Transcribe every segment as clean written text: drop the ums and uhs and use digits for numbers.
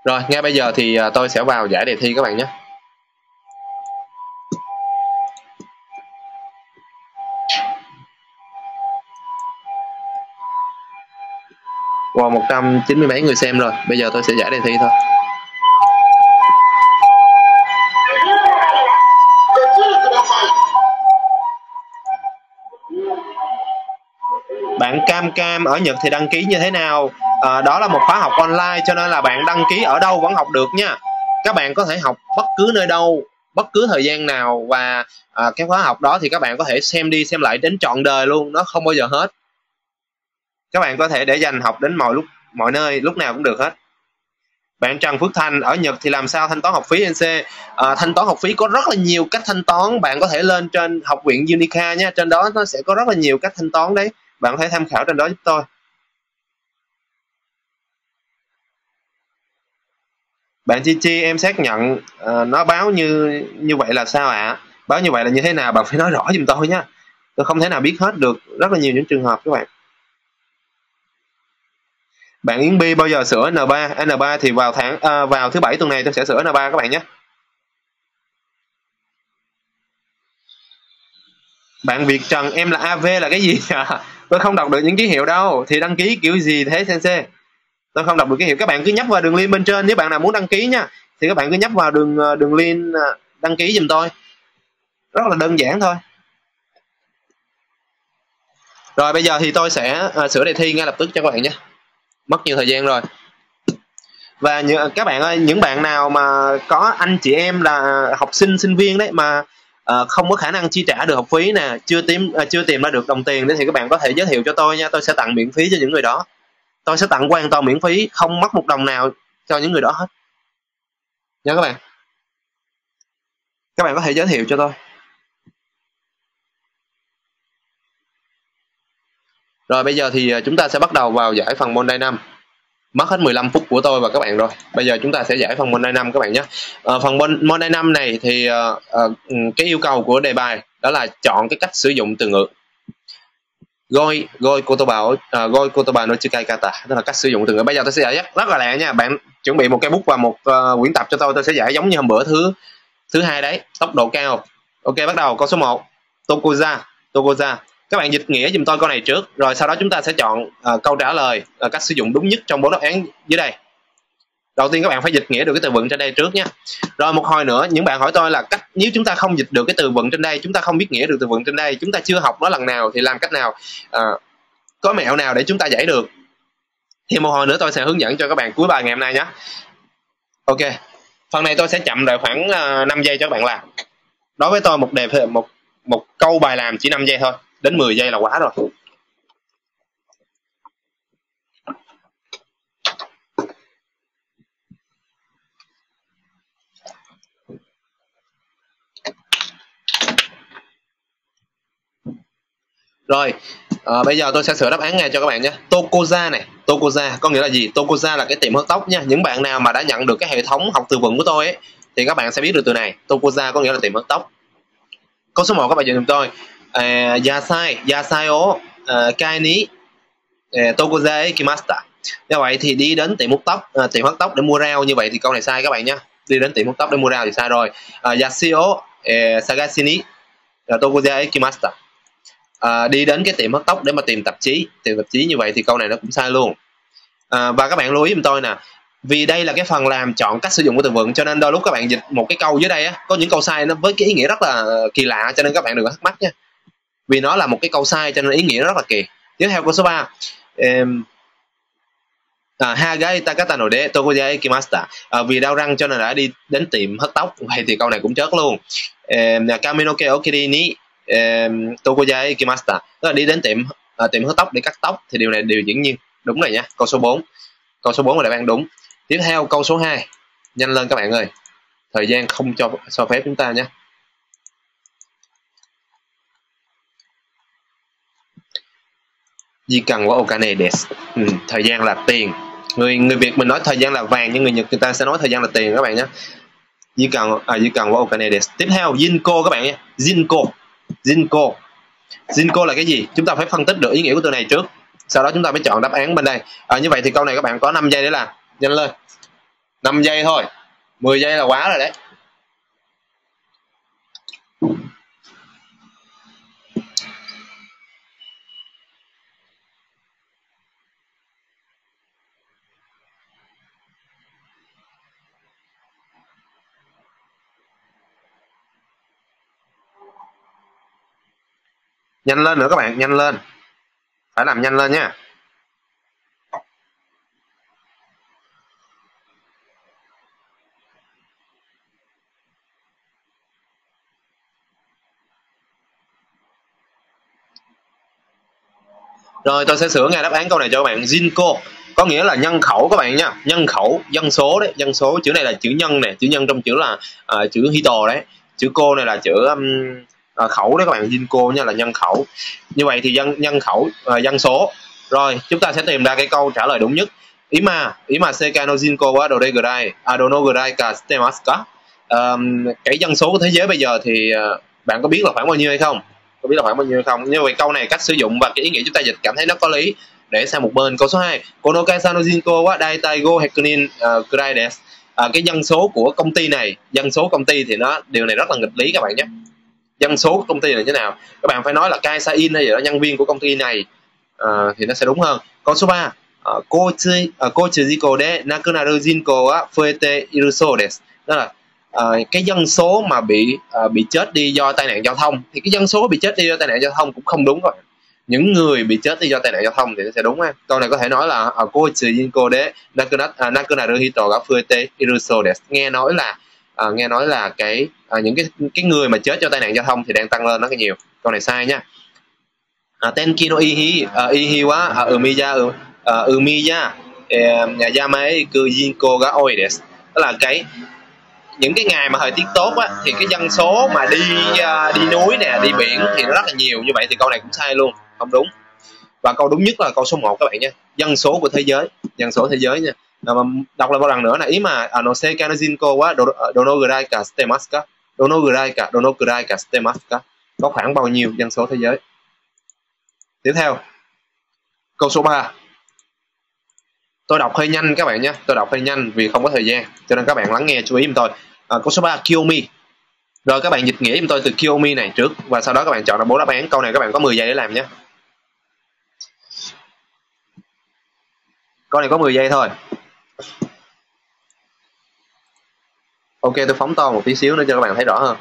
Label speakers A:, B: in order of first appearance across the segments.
A: Rồi, ngay bây giờ thì tôi sẽ vào giải đề thi các bạn nhé. Wow, 190 mấy người xem rồi. Bây giờ tôi sẽ giải đề thi thôi. Bạn Cam Cam ở Nhật thì đăng ký như thế nào? Đó là một khóa học online, cho nên là bạn đăng ký ở đâu vẫn học được nha. Các bạn có thể học bất cứ nơi đâu, bất cứ thời gian nào, và cái khóa học đó thì các bạn có thể xem đi xem lại đến trọn đời luôn, nó không bao giờ hết. Các bạn có thể để dành học đến mọi lúc, mọi nơi, lúc nào cũng được hết. Bạn Trần Phước Thành ở Nhật thì làm sao thanh toán học phí NC? Thanh toán học phí có rất là nhiều cách thanh toán. Bạn có thể lên trên học viện Unica nha, trên đó nó sẽ có rất là nhiều cách thanh toán đấy. Bạn có thể tham khảo trên đó giúp tôi. Bạn Chi Chi, em xác nhận nó báo như vậy là sao ạ? Báo như vậy là như thế nào? Bạn phải nói rõ giùm tôi nhé. Tôi không thể nào biết hết được rất là nhiều những trường hợp các bạn. Bạn Yến Bi bao giờ sửa N3? N3 thì vào thứ Bảy tuần này tôi sẽ sửa N3 các bạn nhé. Bạn Việt Trần, em là AV là cái gì à? Tôi không đọc được những ký hiệu đâu. Thì đăng ký kiểu gì thế Sensei? Tôi không đọc được ký hiệu. Các bạn cứ nhấp vào đường link bên trên nếu bạn nào muốn đăng ký nha. Thì các bạn cứ nhấp vào đường link đăng ký giùm tôi. Rất là đơn giản thôi. Rồi bây giờ thì tôi sẽ sửa đề thi ngay lập tức cho các bạn nhé. Mất nhiều thời gian rồi. Và các bạn ơi, những bạn nào mà có anh chị em là học sinh, sinh viên đấy mà không có khả năng chi trả được học phí nè, chưa tìm ra được đồng tiền đấy, thì các bạn có thể giới thiệu cho tôi nha. Tôi sẽ tặng miễn phí cho những người đó. Tôi sẽ tặng hoàn toàn miễn phí, không mất một đồng nào cho những người đó hết nha các bạn. Các bạn có thể giới thiệu cho tôi. Rồi bây giờ thì chúng ta sẽ bắt đầu vào giải phần môn Day 5. Mất hết 15 phút của tôi và các bạn rồi. Bây giờ chúng ta sẽ giải phần môn Day 5 các bạn nhé. Phần môn Day 5 này thì cái yêu cầu của đề bài đó là chọn cái cách sử dụng từ ngữ. Goi kotoba no chikai kata, đó là cách sử dụng từ ngữ. Bây giờ tôi sẽ giải rất là lẹ nha. Bạn chuẩn bị một cây bút và một quyển tập cho tôi sẽ giải giống như hôm bữa thứ hai đấy, tốc độ cao. Ok, bắt đầu. Câu số 1, Tokoza. Các bạn dịch nghĩa giùm tôi câu này trước, rồi sau đó chúng ta sẽ chọn câu trả lời, cách sử dụng đúng nhất trong 4 đáp án dưới đây. Đầu tiên các bạn phải dịch nghĩa được cái từ vựng trên đây trước nhé. Rồi một hồi nữa những bạn hỏi tôi là nếu chúng ta không dịch được cái từ vựng trên đây, chúng ta không biết nghĩa được từ vựng trên đây, chúng ta chưa học nó lần nào thì làm cách nào, có mẹo nào để chúng ta giải được, thì một hồi nữa tôi sẽ hướng dẫn cho các bạn cuối bài ngày hôm nay nhé. Ok, phần này tôi sẽ chậm lại khoảng 5 giây cho các bạn làm. Đối với tôi một câu bài làm chỉ 5 giây thôi, đến 10 giây là quá rồi. Rồi bây giờ tôi sẽ sửa đáp án ngay cho các bạn nhé. Tokoza này, Tokoza có nghĩa là gì? Tokoza là cái tiệm hớt tóc nha. Những bạn nào mà đã nhận được cái hệ thống học từ vựng của tôi ấy, thì các bạn sẽ biết được từ này. Tokoza có nghĩa là tiệm hớt tóc. Câu số 1 các bạn nhìn giùm tôi. Yasai o kai ni Tokoza ikimashita. Như vậy thì đi đến tiệm hớt tóc để mua rau, như vậy thì câu này sai các bạn nhé. Đi đến tiệm hớt tóc để mua rau thì sai rồi. Yashi o sagasi ni Tokoza ikimashita. Đi đến cái tiệm hớt tóc để mà tìm tạp chí, như vậy thì câu này nó cũng sai luôn. Và các bạn lưu ý giùm tôi nè, vì đây là cái phần làm chọn cách sử dụng của từ vựng, cho nên đôi lúc các bạn dịch một cái câu dưới đây á, có những câu sai nó với cái ý nghĩa rất là kỳ lạ, cho nên các bạn đừng có thắc mắc nha, vì nó là một cái câu sai cho nên ý nghĩa nó rất là kỳ. Tiếp theo câu số 3, Hagai takata no de Tokoya ikimashita. Vì đau răng cho nên đã đi đến tiệm hớt tóc, vậy thì câu này cũng chớt luôn. Kaminoke okiri ni Tokoya ikimashita, tức là đi đến tiệm hớt tóc để cắt tóc, thì điều này điều hiển nhiên đúng rồi nha. Câu số 4 là đáp án đúng. Tiếp theo câu số 2, nhanh lên các bạn ơi, thời gian không cho phép chúng ta nhé. Di cần của okane desu. Thời gian là tiền. Người Việt mình nói thời gian là vàng, nhưng người Nhật người ta sẽ nói thời gian là tiền các bạn nhé. Di cần của okane desu. Tiếp theo Jinko các bạn nhé. Jinko là cái gì? Chúng ta phải phân tích được ý nghĩa của từ này trước, sau đó chúng ta mới chọn đáp án bên đây. Như vậy thì câu này các bạn có 5 giây để làm, nhanh lên. 5 giây thôi, 10 giây là quá rồi đấy. Nhanh lên nữa các bạn, nhanh lên, phải làm nhanh lên nha. Rồi tôi sẽ sửa ngay đáp án câu này cho các bạn. Jinko có nghĩa là nhân khẩu các bạn nha, nhân khẩu, dân số đấy, dân số. Chữ này là chữ nhân này, chữ nhân trong chữ là chữ hito đấy, chữ cô này là chữ khẩu đấy các bạn. Jinko nha là nhân khẩu. Như vậy thì nhân khẩu, dân số. Rồi chúng ta sẽ tìm ra cái câu trả lời đúng nhất. Ý mà sekai no jinko wa doregurai donogurai ka shitemasu ka. Cái dân số của thế giới bây giờ thì bạn có biết là khoảng bao nhiêu hay không? Có biết là khoảng bao nhiêu hay không? Như vậy câu này cách sử dụng và cái ý nghĩa chúng ta dịch cảm thấy nó có lý. Để sang một bên. Câu số 2, Kono kaisa no jinko wa daitai 500 kurai desu. Cái dân số của công ty này, dân số công ty thì điều này rất là nghịch lý các bạn nhé. Dân số của công ty này thế nào? Các bạn phải nói là kaisain hay gì đó, nhân viên của công ty này thì nó sẽ đúng hơn. Câu số 3, kochi jiko de nakunaru jinko wa fuete iru sou desu. Đó là cái dân số mà bị chết đi do tai nạn giao thông, thì cái dân số bị chết đi do tai nạn giao thông cũng không đúng rồi. Những người bị chết đi do tai nạn giao thông thì nó sẽ đúng ha. Câu này có thể nói là kochi jinko de nakunaru hito ga fuete iru sou desu. Nghe nói là những cái người mà chết do tai nạn giao thông thì đang tăng lên rất là nhiều. Câu này sai nha. Tenki no ihi wa umiya yamae ku jinko ga oi desu. Đó là những cái ngày mà thời tiết tốt á, thì cái dân số mà đi núi nè, đi biển thì nó rất là nhiều. Như vậy thì câu này cũng sai luôn, không đúng. Và câu đúng nhất là câu số 1 các bạn nha, dân số của thế giới, dân số thế giới nha. Đọc lại một lần nữa là ý mà no sekai no jinko wa donogurai ka shitemasu ka, donogurai ka shitemasu ka, có khoảng bao nhiêu dân số thế giới. Tiếp theo câu số 3, tôi đọc hơi nhanh các bạn nhé, tôi đọc hơi nhanh vì không có thời gian, cho nên các bạn lắng nghe chú ý giùm tôi. Câu số 3, Kiyomi. Rồi các bạn dịch nghĩa giùm tôi từ Kiyomi này trước, và sau đó các bạn chọn ra 4 đáp án. Câu này các bạn có 10 giây để làm nhé. Câu này có 10 giây thôi. Ok, tôi phóng to một tí xíu nữa cho các bạn thấy rõ hơn.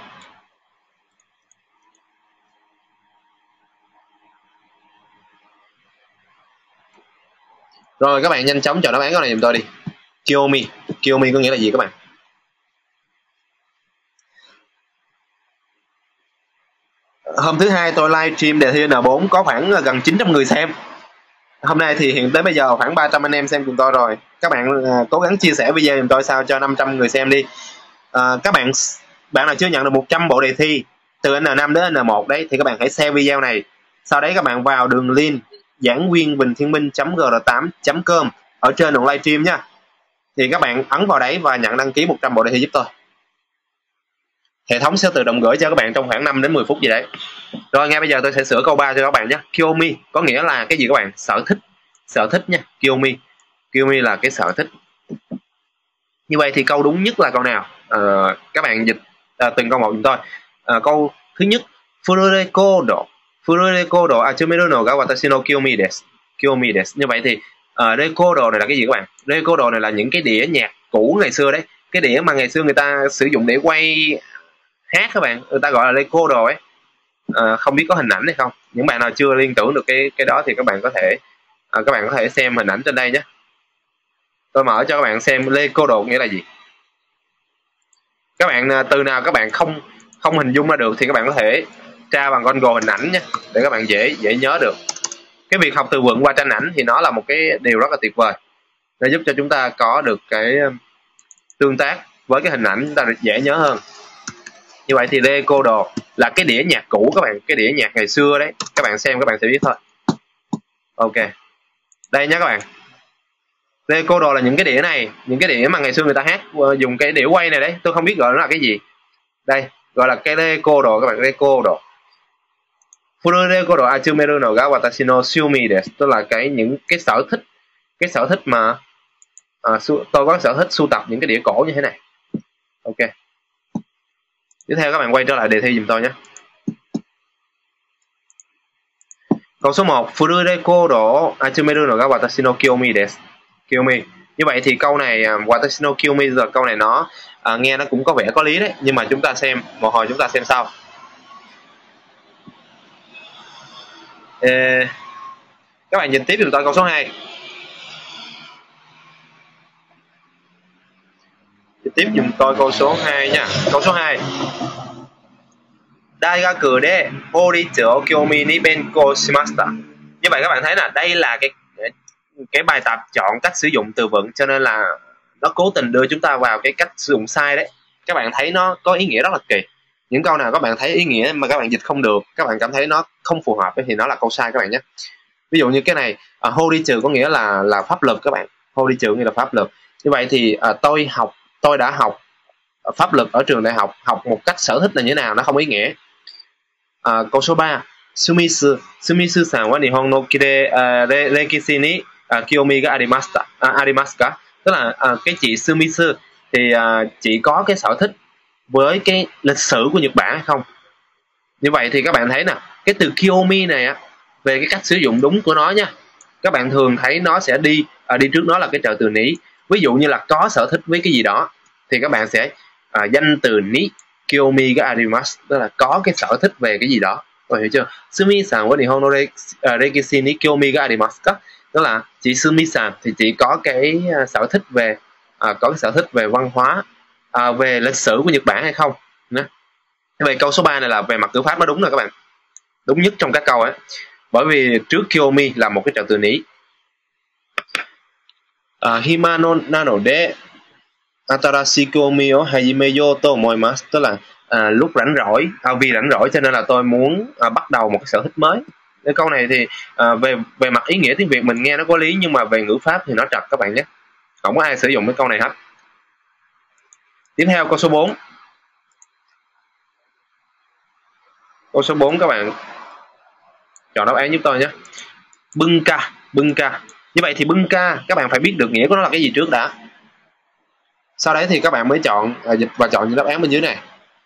A: Rồi các bạn nhanh chóng chọn đáp án câu này giùm tôi đi. Kiyomi, Kiyomi có nghĩa là gì các bạn? Hôm thứ Hai tôi livestream đề thi N4 có khoảng gần 900 người xem. Hôm nay thì hiện tới bây giờ khoảng 300 anh em xem cùng tôi rồi. Các bạn cố gắng chia sẻ video giùm tôi sao cho 500 người xem đi. Các bạn nào chưa nhận được 100 bộ đề thi từ N5 đến N1 đấy thì các bạn hãy share video này. Sau đấy các bạn vào đường link giảng-viên-bình-thiên-minh.gr8.com ở trên đoạn livestream nha. Thì các bạn ấn vào đấy và nhận đăng ký 100 bộ đề thi giúp tôi. Hệ thống sẽ tự động gửi cho các bạn trong khoảng 5 đến 10 phút gì đấy. Rồi ngay bây giờ tôi sẽ sửa câu 3 cho các bạn nhé. Kiyomi có nghĩa là cái gì các bạn? Sở thích. Sở thích nha. Kiyomi. Kiyomi là cái sở thích. Như vậy thì câu đúng nhất là câu nào? Các bạn dịch từng câu một giùm tôi. Câu thứ nhất, Fururekodo. Fururekodo achumeru no ga watashi no kiyomi desu. Kiyomi desu. Như vậy thì rekodo này là cái gì các bạn? Rekodo này là những cái đĩa nhạc cũ ngày xưa đấy. Cái đĩa mà ngày xưa người ta sử dụng để quay hát các bạn, người ta gọi là rekodo ấy. Không biết có hình ảnh hay không. Những bạn nào chưa liên tưởng được cái đó thì các bạn có thể xem hình ảnh trên đây nhé. Tôi mở cho các bạn xem rekodo nghĩa là gì. Các bạn từ nào các bạn không hình dung ra được thì các bạn có thể tra bằng Google hình ảnh nhé, để các bạn dễ nhớ được. Cái việc học từ vựng qua tranh ảnh thì nó là một cái điều rất là tuyệt vời, nó giúp cho chúng ta có được cái tương tác với cái hình ảnh, chúng ta được dễ nhớ hơn. Như vậy thì rekodo là cái đĩa nhạc cũ các bạn, cái đĩa nhạc ngày xưa đấy. Các bạn xem các bạn sẽ biết thôi. Ok, đây nhé các bạn. Rekodo là những cái đĩa này, những cái đĩa mà ngày xưa người ta hát dùng cái đĩa quay này đấy. Tôi không biết gọi nó là cái gì. Đây, gọi là cái rekodo các bạn, rekodo. Fururekodo achumeru no ga watashi no shumi desu. Tức là những cái sở thích mà Tôi có sở thích sưu tập những cái đĩa cổ như thế này. Ok. Tiếp theo các bạn quay trở lại đề thi giùm tôi nhé. Câu số 1, Furureko do achumeru no ga watashi no kiyomi desu. Kiyomi. Như vậy thì câu này watashi no kiyomi là câu này nó nghe nó cũng có vẻ có lý đấy, nhưng mà chúng ta xem một hồi chúng ta xem sau. Các bạn nhìn tiếp giùm tôi câu số 2. Nhìn tiếp giùm tôi câu số 2 nha. Câu số 2. Daigaku de horitsu o kyomi ni benkou shimashita. Như vậy các bạn thấy là đây là cái bài tập chọn cách sử dụng từ vựng, cho nên là nó cố tình đưa chúng ta vào cái cách sử dụng sai đấy. Các bạn thấy nó có ý nghĩa rất là kỳ. Những câu nào các bạn thấy ý nghĩa mà các bạn dịch không được, các bạn cảm thấy nó không phù hợp thì nó là câu sai các bạn nhé. Ví dụ như cái này, horitsu có nghĩa là pháp lực các bạn. Horitsu nghĩa là pháp lực. Như vậy thì tôi đã học pháp lực ở trường đại học, học một cách sở thích là như thế nào, nó không ý nghĩa. Câu số 3. Sumisu-san wa Nihon no kire rekishi ni kiyomi ga arimasu ka? Tức là cái chị Sumisu thì chị có cái sở thích với cái lịch sử của Nhật Bản hay không? Như vậy thì các bạn thấy nè, cái từ kiyomi này á, về cái cách sử dụng đúng của nó nha, các bạn thường thấy nó sẽ đi trước nó là cái trợ từ ní. Ví dụ như là có sở thích với cái gì đó thì các bạn sẽ danh từ ní kiyomi ga arimasu, tức là có cái sở thích về cái gì đó. Hiểu chưa? Sumi-san wa Nihon no rekishi ni kiyomi ga arimasu ka? Tức là chị Sumi-san thì chị có cái sở thích về văn hóa, về lịch sử của Nhật Bản hay không? Về câu số 3 này là về mặt ngữ pháp nó đúng rồi các bạn, đúng nhất trong các câu ấy, bởi vì trước kiyomi là một cái trợ từ ní. Hima no nano de atarashi kiyomi o hajimeyo to omoimasu, tức là lúc rảnh rỗi, vì rảnh rỗi cho nên là tôi muốn bắt đầu một cái sở thích mới. Cái câu này thì về mặt ý nghĩa tiếng Việt mình nghe nó có lý, nhưng mà về ngữ pháp thì nó trật các bạn nhé, không có ai sử dụng cái câu này hết. Tiếp theo câu số 4. Câu số 4 các bạn chọn đáp án giúp tôi nhé. Bunka. Như vậy thì bunka các bạn phải biết được nghĩa của nó là cái gì trước đã. Sau đấy thì các bạn mới chọn dịch và chọn những đáp án bên dưới này.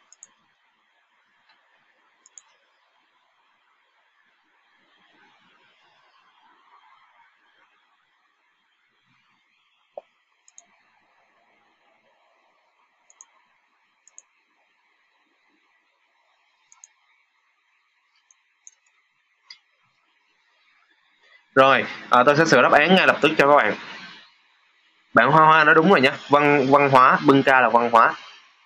A: Rồi, tôi sẽ sửa đáp án ngay lập tức cho các bạn. Bạn Hoa Hoa nói đúng rồi nhé. Văn hóa, bunka là văn hóa.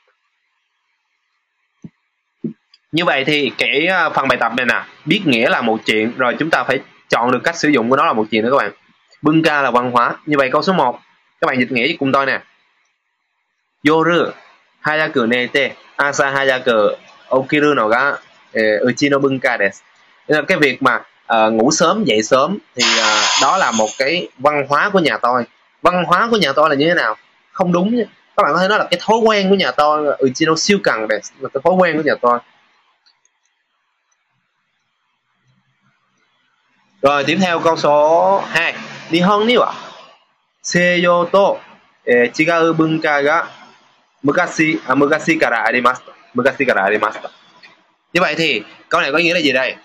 A: Như vậy thì cái phần bài tập này nè, biết nghĩa là một chuyện, rồi chúng ta phải chọn được cách sử dụng của nó là một chuyện nữa các bạn. Bunka là văn hóa. Như vậy câu số 1, các bạn dịch nghĩa cùng tôi nè. Yoru hayaku nete asa hayaku okiru no ga uchi no bunka desu. Cái việc mà ngủ sớm dậy sớm thì đó là một cái văn hóa của nhà tôi. Văn hóa của nhà tôi là như thế nào? Không đúng nhé. Các bạn có thể nói là cái thói quen của nhà tôi, uchi no syukan desu, là cái thói quen của nhà tôi. Rồi tiếp theo câu số 2. Nihon ni wa seiyo to chigau bunka ga mukashi kara arimasu. Như vậy thì câu này có nghĩa là gì đây?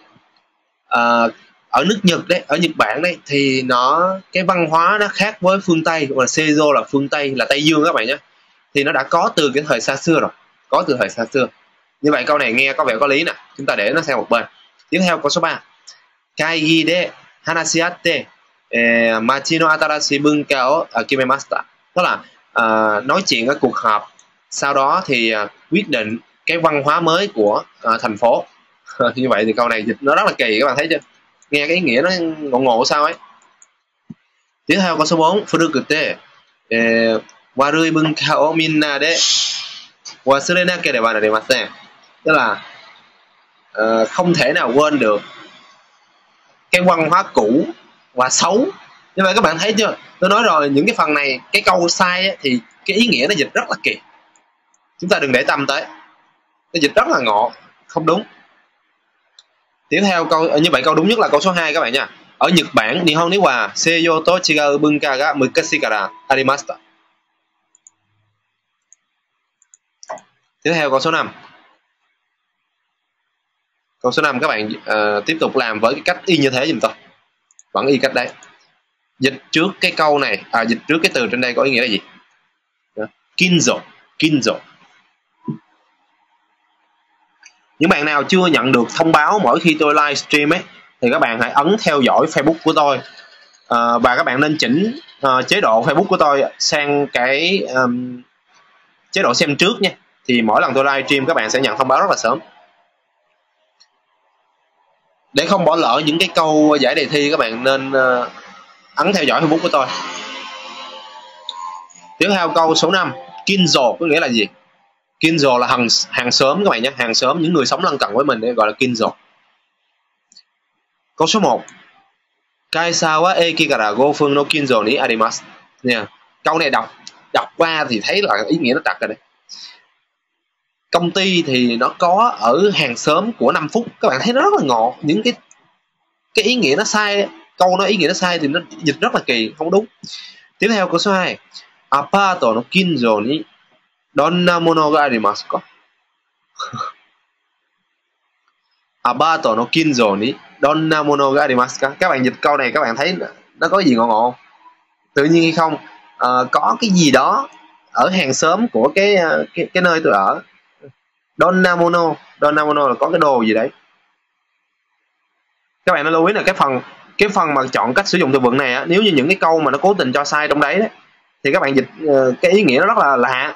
A: Ở nước Nhật đấy, ở Nhật Bản đấy thì cái văn hóa nó khác với phương Tây, hoặc là Seizo là phương Tây, là Tây Dương các bạn nhé. Thì nó đã có từ cái thời xa xưa rồi, có từ thời xa xưa. Như vậy câu này nghe có vẻ có lý nè, chúng ta để nó sang một bên. Tiếp theo câu số 3. Kaigi de hanashiatte machi no atarashi bunka o kimemashita. Tức là nói chuyện ở cuộc họp, sau đó thì quyết định cái văn hóa mới của thành phố. Như vậy thì câu này dịch nó rất là kỳ, các bạn thấy chưa? Nghe cái ý nghĩa nó ngộ sao ấy. Tiếp theo câu số 4. Furukute warui bunka o minna de wasurenakereba narimasen. Tức là không thể nào quên được cái văn hóa cũ và xấu. Như vậy các bạn thấy chưa? Tôi nói rồi, những cái phần này, cái câu sai ấy, thì cái ý nghĩa nó dịch rất là kỳ. Chúng ta đừng để tâm tới. Nó dịch rất là ngộ, không đúng. Tiếp theo như vậy câu đúng nhất là câu số 2 các bạn nha. Ở Nhật Bản, Nihon ni wa seiyo to chigau bunka ga mukashi kara arimashita. Tiếp theo câu số 5. Câu số 5 các bạn tiếp tục làm với cái cách y như thế giùm tôi. Vẫn y cách đấy. Dịch trước cái câu này, dịch trước cái từ trên đây có ý nghĩa là gì? Kinzo, Kinzo. Những bạn nào chưa nhận được thông báo mỗi khi tôi livestream ấy thì các bạn hãy ấn theo dõi Facebook của tôi, và các bạn nên chỉnh chế độ Facebook của tôi sang cái chế độ xem trước nha. Thì mỗi lần tôi livestream các bạn sẽ nhận thông báo rất là sớm. Để không bỏ lỡ những cái câu giải đề thi, các bạn nên ấn theo dõi Facebook của tôi. Tiếp theo câu số 5. Kinzo có nghĩa là gì? Kinzo là hàng xóm các bạn nhé, hàng xóm, những người sống lân cận với mình để gọi là Kinzo. Câu số 1. Kaisa wa eki kara 5 分の Kinzo ni arimasu. Nha. Câu này đọc qua thì thấy là ý nghĩa nó trật rồi đấy. Công ty thì nó có ở hàng xóm của 5 phút. Các bạn thấy nó rất là ngọt. Những cái ý nghĩa nó sai, câu nó ý nghĩa nó sai thì nó dịch rất là kỳ, không đúng. Tiếp theo câu số 2. Apato no Kinzo ni donna mono ga arimasu ka? Apato no Kinzo ni donna mono ga arimasu ka? Các bạn dịch câu này các bạn thấy nó có gì ngộ ngộ? Tự nhiên hay không? Có cái gì đó ở hàng xóm của cái nơi tôi ở. Donna mono là có cái đồ gì đấy. Các bạn nên lưu ý là cái phần mà chọn cách sử dụng từ vựng này á, nếu như những cái câu mà nó cố tình cho sai trong đấy thì các bạn dịch cái ý nghĩa nó rất là lạ.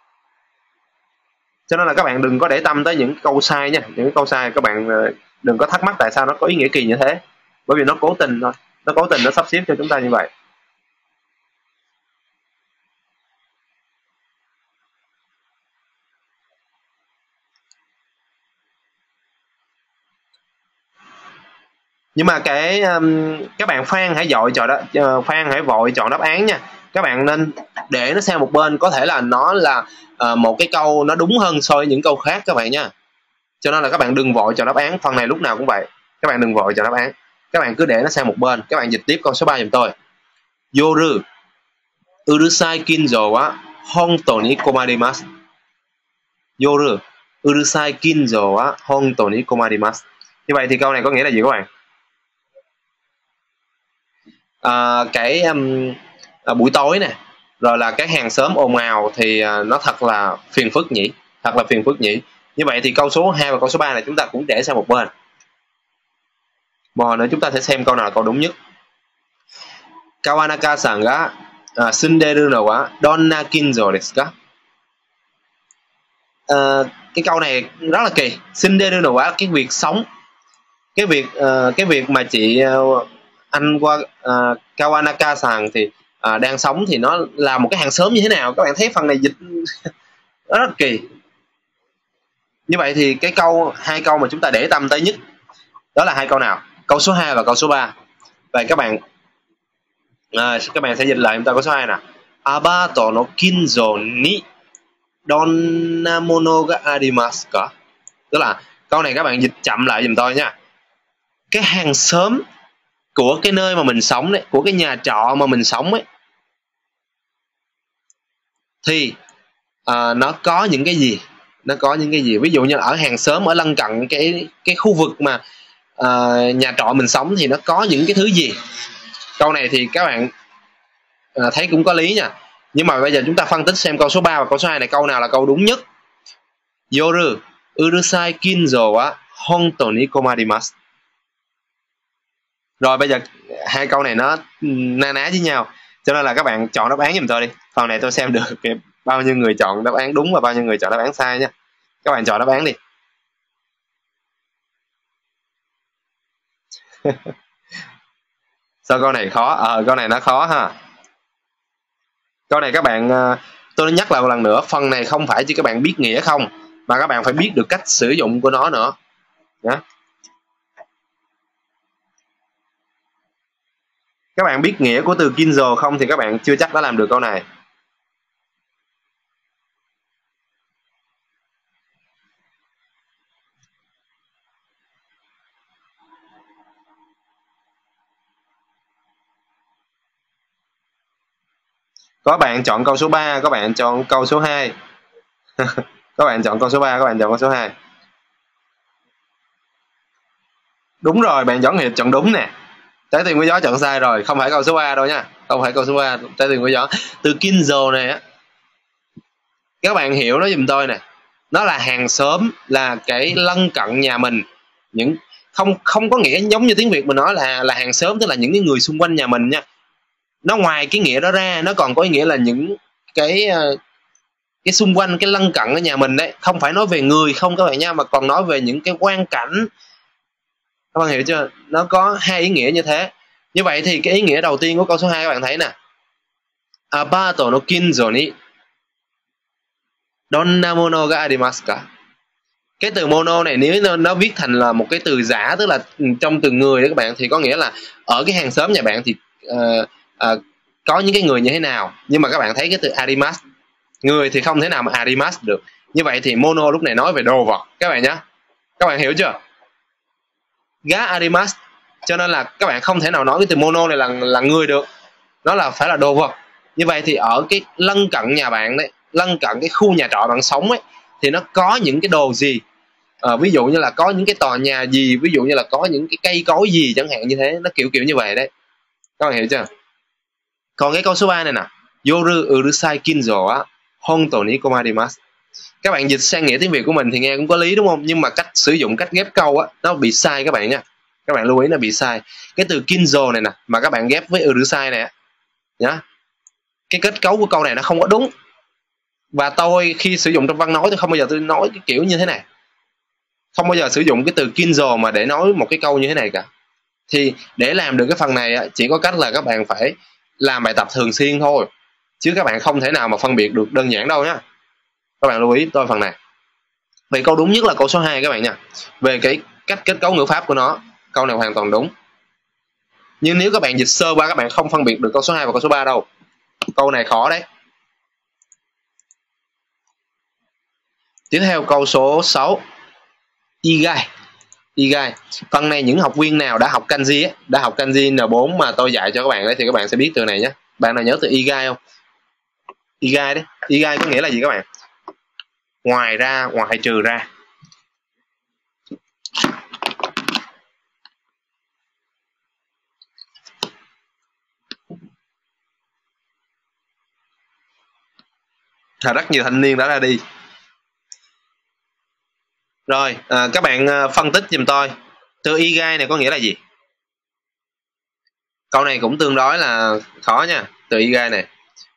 A: Cho nên là các bạn đừng có để tâm tới những câu sai nha. Những cái câu sai các bạn đừng có thắc mắc tại sao nó có ý nghĩa kỳ như thế, bởi vì nó cố tình thôi, nó sắp xếp cho chúng ta như vậy. Nhưng mà các bạn Phan hãy vội chọn đáp án nha. Các bạn nên để nó sang một bên, có thể là nó là một cái câu nó đúng hơn so với những câu khác các bạn nha. Cho nên là các bạn đừng vội chọn đáp án, phần này lúc nào cũng vậy. Các bạn đừng vội chọn đáp án, các bạn cứ để nó sang một bên. Các bạn dịch tiếp câu số 3 giùm tôi. Yoru urusai kinzo wa hontou ni komarimasu. Yoru urusai kinzo wa hontou ni komarimasu. Như vậy thì câu này có nghĩa là gì các bạn? Buổi tối nè, rồi là cái hàng xóm ồn ào thì nó thật là phiền phức nhỉ. Như vậy thì câu số 2 và câu số 3 này chúng ta cũng để sang một bên. Một hồi nữa chúng ta sẽ xem câu nào là câu đúng nhất. Kawanaka-san ga sunderu no wa donna kinzo desu ka? Cái câu này rất là kỳ. Sunderu no wa cái việc sống, cái việc mà chị anh qua Kawanaka-san thì đang sống thì nó là một cái hàng xóm như thế nào? Các bạn thấy phần này dịch nó rất kỳ. Như vậy thì hai câu mà chúng ta để tâm tới nhất đó là hai câu nào? Câu số 2 và câu số 3. Vậy các bạn sẽ dịch lại chúng ta câu số 2 nè. Abato no kinzo ni donna mono ga arimasu ka? Tức là câu này các bạn dịch chậm lại giùm tôi nha. Cái hàng xóm của cái nơi mà mình sống đấy, của cái nhà trọ mà mình sống ấy, thì nó có những cái gì? Ví dụ như ở hàng xóm, ở lân cận cái khu vực mà nhà trọ mình sống thì nó có những cái thứ gì? Câu này thì các bạn thấy cũng có lý nha. Nhưng mà bây giờ chúng ta phân tích xem câu số 3 và câu số 2 này câu nào là câu đúng nhất. Yoru urusai kinzo wa hontou ni komarimasu. Rồi bây giờ hai câu này nó na ná với nhau, cho nên là các bạn chọn đáp án giùm tôi đi. Phần này tôi xem được bao nhiêu người chọn đáp án đúng và bao nhiêu người chọn đáp án sai nha. Các bạn chọn đáp án đi. Sao câu này khó? Câu này nó khó ha. Câu này các bạn, tôi nhắc lại một lần nữa, phần này không phải chỉ các bạn biết nghĩa không, mà các bạn phải biết được cách sử dụng của nó nữa. Đó. Các bạn biết nghĩa của từ Kinzo không thì các bạn chưa chắc đã làm được câu này. Có bạn chọn câu số 3, có bạn chọn câu số 2. Các bạn chọn câu số 3, các bạn chọn câu số 2. Đúng rồi, bạn Doãn Hiệp chọn đúng nè. Trái tim của gió chọn sai rồi, không phải câu số 3 đâu nha. Không phải câu số 3, trái tim của gió. Từ Kinzo này á, các bạn hiểu nó giùm tôi nè. Nó là hàng xóm, là cái lân cận nhà mình. Những không có nghĩa giống như tiếng Việt mình nói là hàng xóm, tức là những cái người xung quanh nhà mình nha. Nó ngoài cái nghĩa đó ra, nó còn có ý nghĩa là những cái xung quanh, cái lân cận ở nhà mình đấy. Không phải nói về người không các bạn nha, mà còn nói về những cái quan cảnh. Các bạn hiểu chưa? Nó có hai ý nghĩa như thế. Như vậy thì cái ý nghĩa đầu tiên của câu số 2 các bạn thấy nè. Apato no kinzo ni donna mono ga arimasu ka? Cái từ mono này nếu nó viết thành là một cái từ giả, tức là trong từ người đó các bạn, thì có nghĩa là ở cái hàng xóm nhà bạn thì có những cái người như thế nào. Nhưng mà các bạn thấy cái từ arimasu, người thì không thể nào mà arimasu được. Như vậy thì mono lúc này nói về đồ vật các bạn nhé. Các bạn hiểu chưa? Ga arimasu, cho nên là các bạn không thể nào nói cái từ mono này là người được. Nó là phải là đồ vật. Như vậy thì ở cái lân cận nhà bạn đấy, lân cận cái khu nhà trọ bạn sống ấy, thì nó có những cái đồ gì. Ví dụ như là có những cái tòa nhà gì, ví dụ như là có những cái cây cối gì chẳng hạn như thế. Nó kiểu như vậy đấy. Các bạn hiểu chưa? Còn cái câu số 3 này nè, Yoru urusai kinzo wa honto ni komarimasu. Các bạn dịch sang nghĩa tiếng Việt của mình thì nghe cũng có lý đúng không? Nhưng mà cách sử dụng, cách ghép câu á, nó bị sai các bạn nha. Các bạn lưu ý nó bị sai. Cái từ kinzo này nè, mà các bạn ghép với urusai này nhá, cái kết cấu của câu này nó không có đúng. Và tôi khi sử dụng trong văn nói, tôi không bao giờ tôi nói cái kiểu như thế này. Không bao giờ sử dụng cái từ kinzo mà để nói một cái câu như thế này cả. Thì để làm được cái phần này chỉ có cách là các bạn phải làm bài tập thường xuyên thôi, chứ các bạn không thể nào mà phân biệt được đơn giản đâu nhá. Các bạn lưu ý tôi phần này. Vậy câu đúng nhất là câu số 2 các bạn nha. Về cái cách kết cấu ngữ pháp của nó, câu này hoàn toàn đúng. Nhưng nếu các bạn dịch sơ qua, các bạn không phân biệt được câu số 2 và câu số 3 đâu. Câu này khó đấy. Tiếp theo câu số 6. Igai. Igai. Phần này những học viên nào đã học kanji á, đã học kanji N4 mà tôi dạy cho các bạn đấy, thì các bạn sẽ biết từ này nhé. Bạn nào nhớ từ igai không? Igai đấy. Igai có nghĩa là gì các bạn? Ngoài ra, ngoại trừ ra. Rất nhiều thanh niên đã ra đi. Rồi, các bạn phân tích giùm tôi. Từ igai này có nghĩa là gì? Câu này cũng tương đối là khó nha. Từ igai này.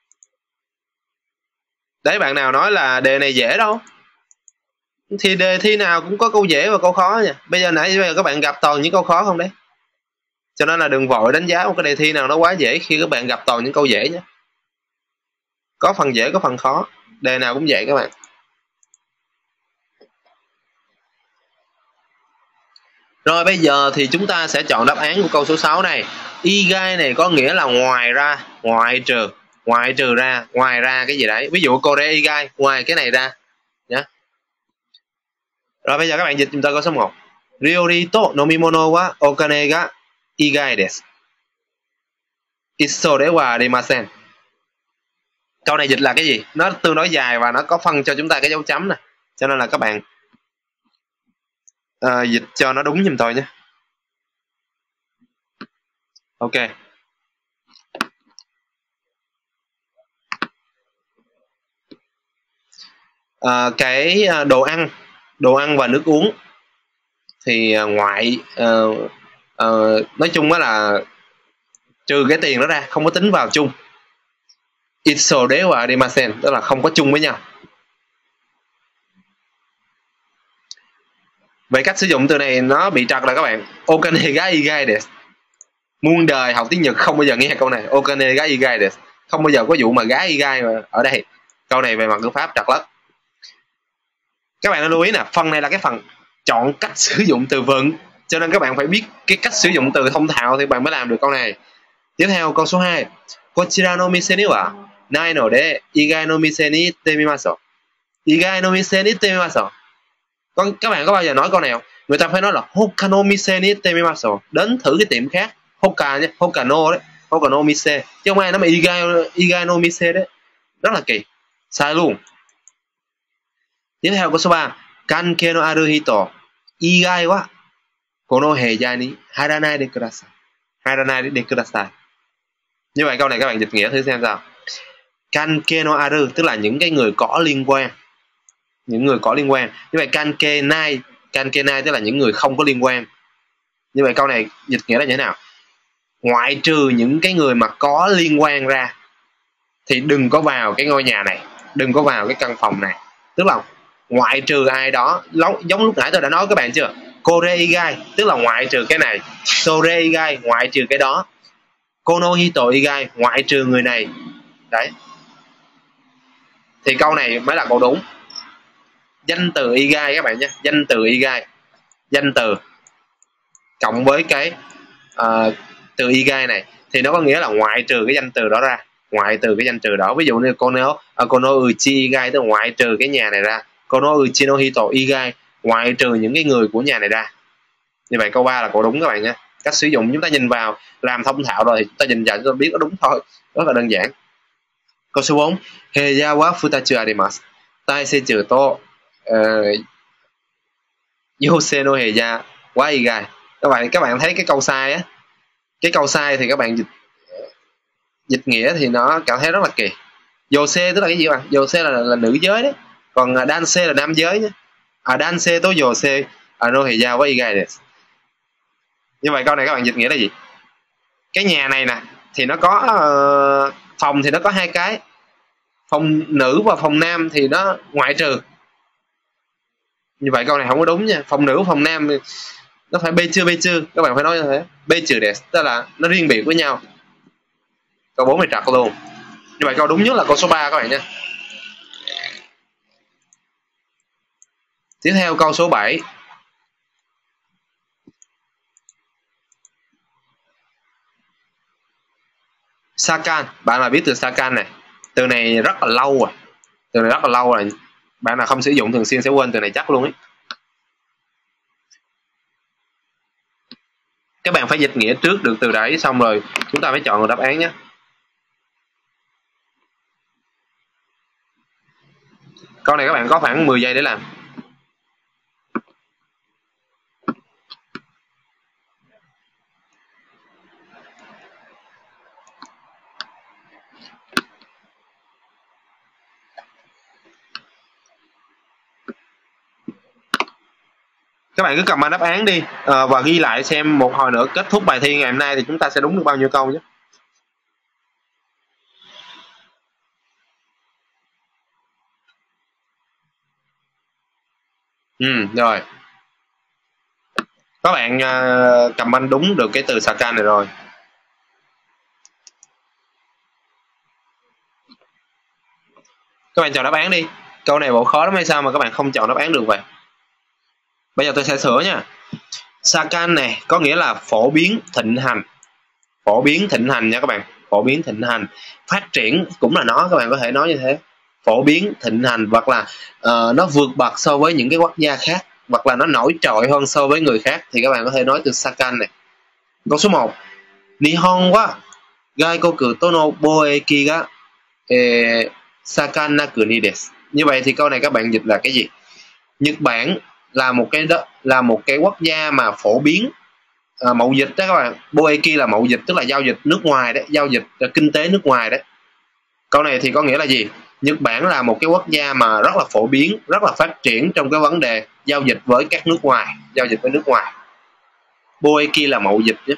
A: Đấy, bạn nào nói là đề này dễ đâu. Thì đề thi nào cũng có câu dễ và câu khó nha. Bây giờ các bạn gặp toàn những câu khó không đấy. Cho nên là đừng vội đánh giá một cái đề thi nào nó quá dễ khi các bạn gặp toàn những câu dễ nhé. Có phần dễ, có phần khó. Đề nào cũng vậy các bạn. Rồi bây giờ thì chúng ta sẽ chọn đáp án của câu số 6 này. Igai này có nghĩa là ngoài ra, ngoại trừ. Ngoại trừ ra, ngoài ra cái gì đấy. Ví dụ Korea igai, ngoài cái này ra nhé. Rồi bây giờ các bạn dịch chúng ta câu số 1. Ryori to nomimono wa okane ga igai desu. Isso de wa arimasen. Câu này dịch là cái gì? Nó tương đối dài và nó có phân cho chúng ta cái dấu chấm nè. Cho nên là các bạn dịch cho nó đúng giùm tôi nhé. Ok. Cái đồ ăn và nước uống thì ngoại nói chung đó là trừ cái tiền đó ra, không có tính vào chung. Itso de wa arimasen, tức là không có chung với nhau. Vậy cách sử dụng từ này nó bị trật là các bạn. Okane ga igai desu. Muôn đời học tiếng Nhật không bao giờ nghe câu này. Okane ga igai desu. Không bao giờ có vụ mà ga igai mà ở đây. Câu này về mặt ngữ pháp trật lắm. Các bạn nên lưu ý nè, phần này là cái phần chọn cách sử dụng từ vựng, cho nên các bạn phải biết cái cách sử dụng từ thông thạo thì bạn mới làm được câu này. Tiếp theo câu số 2. Kochira no mise ni wa nai no de igai no mise ni temimasu. Igai no mise ni temimasu. Các bạn có bao giờ nói câu này không? Người ta phải nói là Hoka no mise ni temimasu. Đến thử cái tiệm khác. Hoka nhé, Hoka no đấy. Hoka no mise, chứ không ai nói mà igai no mise đấy, rất là kỳ, sai luôn. Tiếp theo câu số 3, kanke no aru hito igai wa kono heija ni haranai de kudasai. Haranai de kudasai. Như vậy câu này các bạn dịch nghĩa thử xem sao. Kanke no aru tức là những cái người có liên quan. Những người có liên quan. Như vậy kanke nai tức là những người không có liên quan. Như vậy câu này dịch nghĩa là như thế nào? Ngoại trừ những cái người mà có liên quan ra thì đừng có vào cái ngôi nhà này, đừng có vào cái căn phòng này. Tức là ngoại trừ ai đó, giống lúc nãy tôi đã nói các bạn chưa? Kore igai tức là ngoại trừ cái này, sore igai ngoại trừ cái đó, kono hito igai ngoại trừ người này. Đấy. Thì câu này mới là câu đúng. Danh từ igai các bạn nhé, danh từ igai, danh từ cộng với cái từ igai này thì nó có nghĩa là ngoại trừ cái danh từ đó ra, ngoại trừ cái danh từ đó. Ví dụ như kono uchi igai tức là ngoại trừ cái nhà này ra, kono uchi no hito igai ngoại trừ những cái người của nhà này ra. Như vậy câu 3 là câu đúng các bạn nhé. Cách sử dụng chúng ta nhìn vào làm thông thạo rồi thì chúng ta nhìn vào chúng ta biết nó đúng thôi, rất là đơn giản. Câu số 4, heya wa futachu arimasu taisechu to yosei no heya wa igai. Các bạn thấy cái câu sai á, cái câu sai thì các bạn dịch nghĩa thì nó cảm thấy rất là kỳ. Yosei tức là cái gì bạn? Yosei là nữ giới đấy, còn danse là nam giới nhé. Danse to yosei no heya wa igai desu. Như vậy câu này các bạn dịch nghĩa là gì? Cái nhà này nè thì nó có phòng thì nó có hai cái, phòng nữ và phòng nam thì nó ngoại trừ. Như vậy câu này không có đúng nha. Phòng nữ phòng nam nó phải bê chưa các bạn phải nói như thế. Bê trừ đẹp tức là nó riêng biệt với nhau. Câu 4 này trật luôn. Như vậy câu đúng nhất là câu số 3 các bạn nha. Tiếp theo câu số 7. Sakan, bạn nào biết từ Sakan này? Từ này rất là lâu rồi. Từ này rất là lâu rồi. Bạn nào không sử dụng thường xuyên sẽ quên từ này chắc luôn ấy. Các bạn phải dịch nghĩa trước được từ đấy, xong rồi chúng ta phải chọn được đáp án nhé. Câu này các bạn có khoảng 10 giây để làm. Các bạn cứ comment đáp án đi và ghi lại xem một hồi nữa kết thúc bài thi ngày hôm nay thì chúng ta sẽ đúng được bao nhiêu câu nhé. Rồi. Các bạn comment đúng được cái từ Sakan này rồi. Các bạn chọn đáp án đi. Câu này bộ khó lắm hay sao mà các bạn không chọn đáp án được vậy? Bây giờ tôi sẽ sửa nha. Sakan này có nghĩa là phổ biến thịnh hành. Phổ biến thịnh hành nha các bạn. Phổ biến thịnh hành. Phát triển cũng là nó, các bạn có thể nói như thế. Phổ biến thịnh hành, hoặc là nó vượt bậc so với những cái quốc gia khác, hoặc là nó nổi trội hơn so với người khác, thì các bạn có thể nói từ Sakan này. Câu số 1. Nihon wa gaikoku to no boeki ga sakanaku ni desu. Như vậy thì câu này các bạn dịch là cái gì? Nhật Bản là một cái quốc gia mà phổ biến mậu dịch đó các bạn. Boeki là mậu dịch, tức là giao dịch nước ngoài đấy, giao dịch kinh tế nước ngoài đấy. Câu này thì có nghĩa là gì? Nhật Bản là một cái quốc gia mà rất là phổ biến, rất là phát triển trong cái vấn đề giao dịch với các nước ngoài, giao dịch với nước ngoài. Boeki là mậu dịch nhé.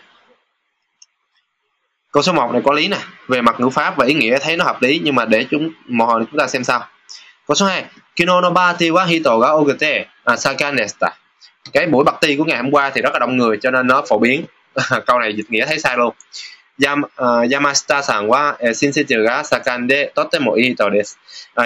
A: Câu số 1 này có lý nè, về mặt ngữ pháp và ý nghĩa thấy nó hợp lý, nhưng mà để một hồi chúng ta xem sau. Câu số 2. Kino no party wa hito ga ogete Sakan deshita. Cái buổi party của ngày hôm qua thì rất là đông người cho nên nó phổ biến. Câu này dịch nghĩa thấy sai luôn. Yamashita-san wa shinseichu ga sakan de totemo ii hito desu.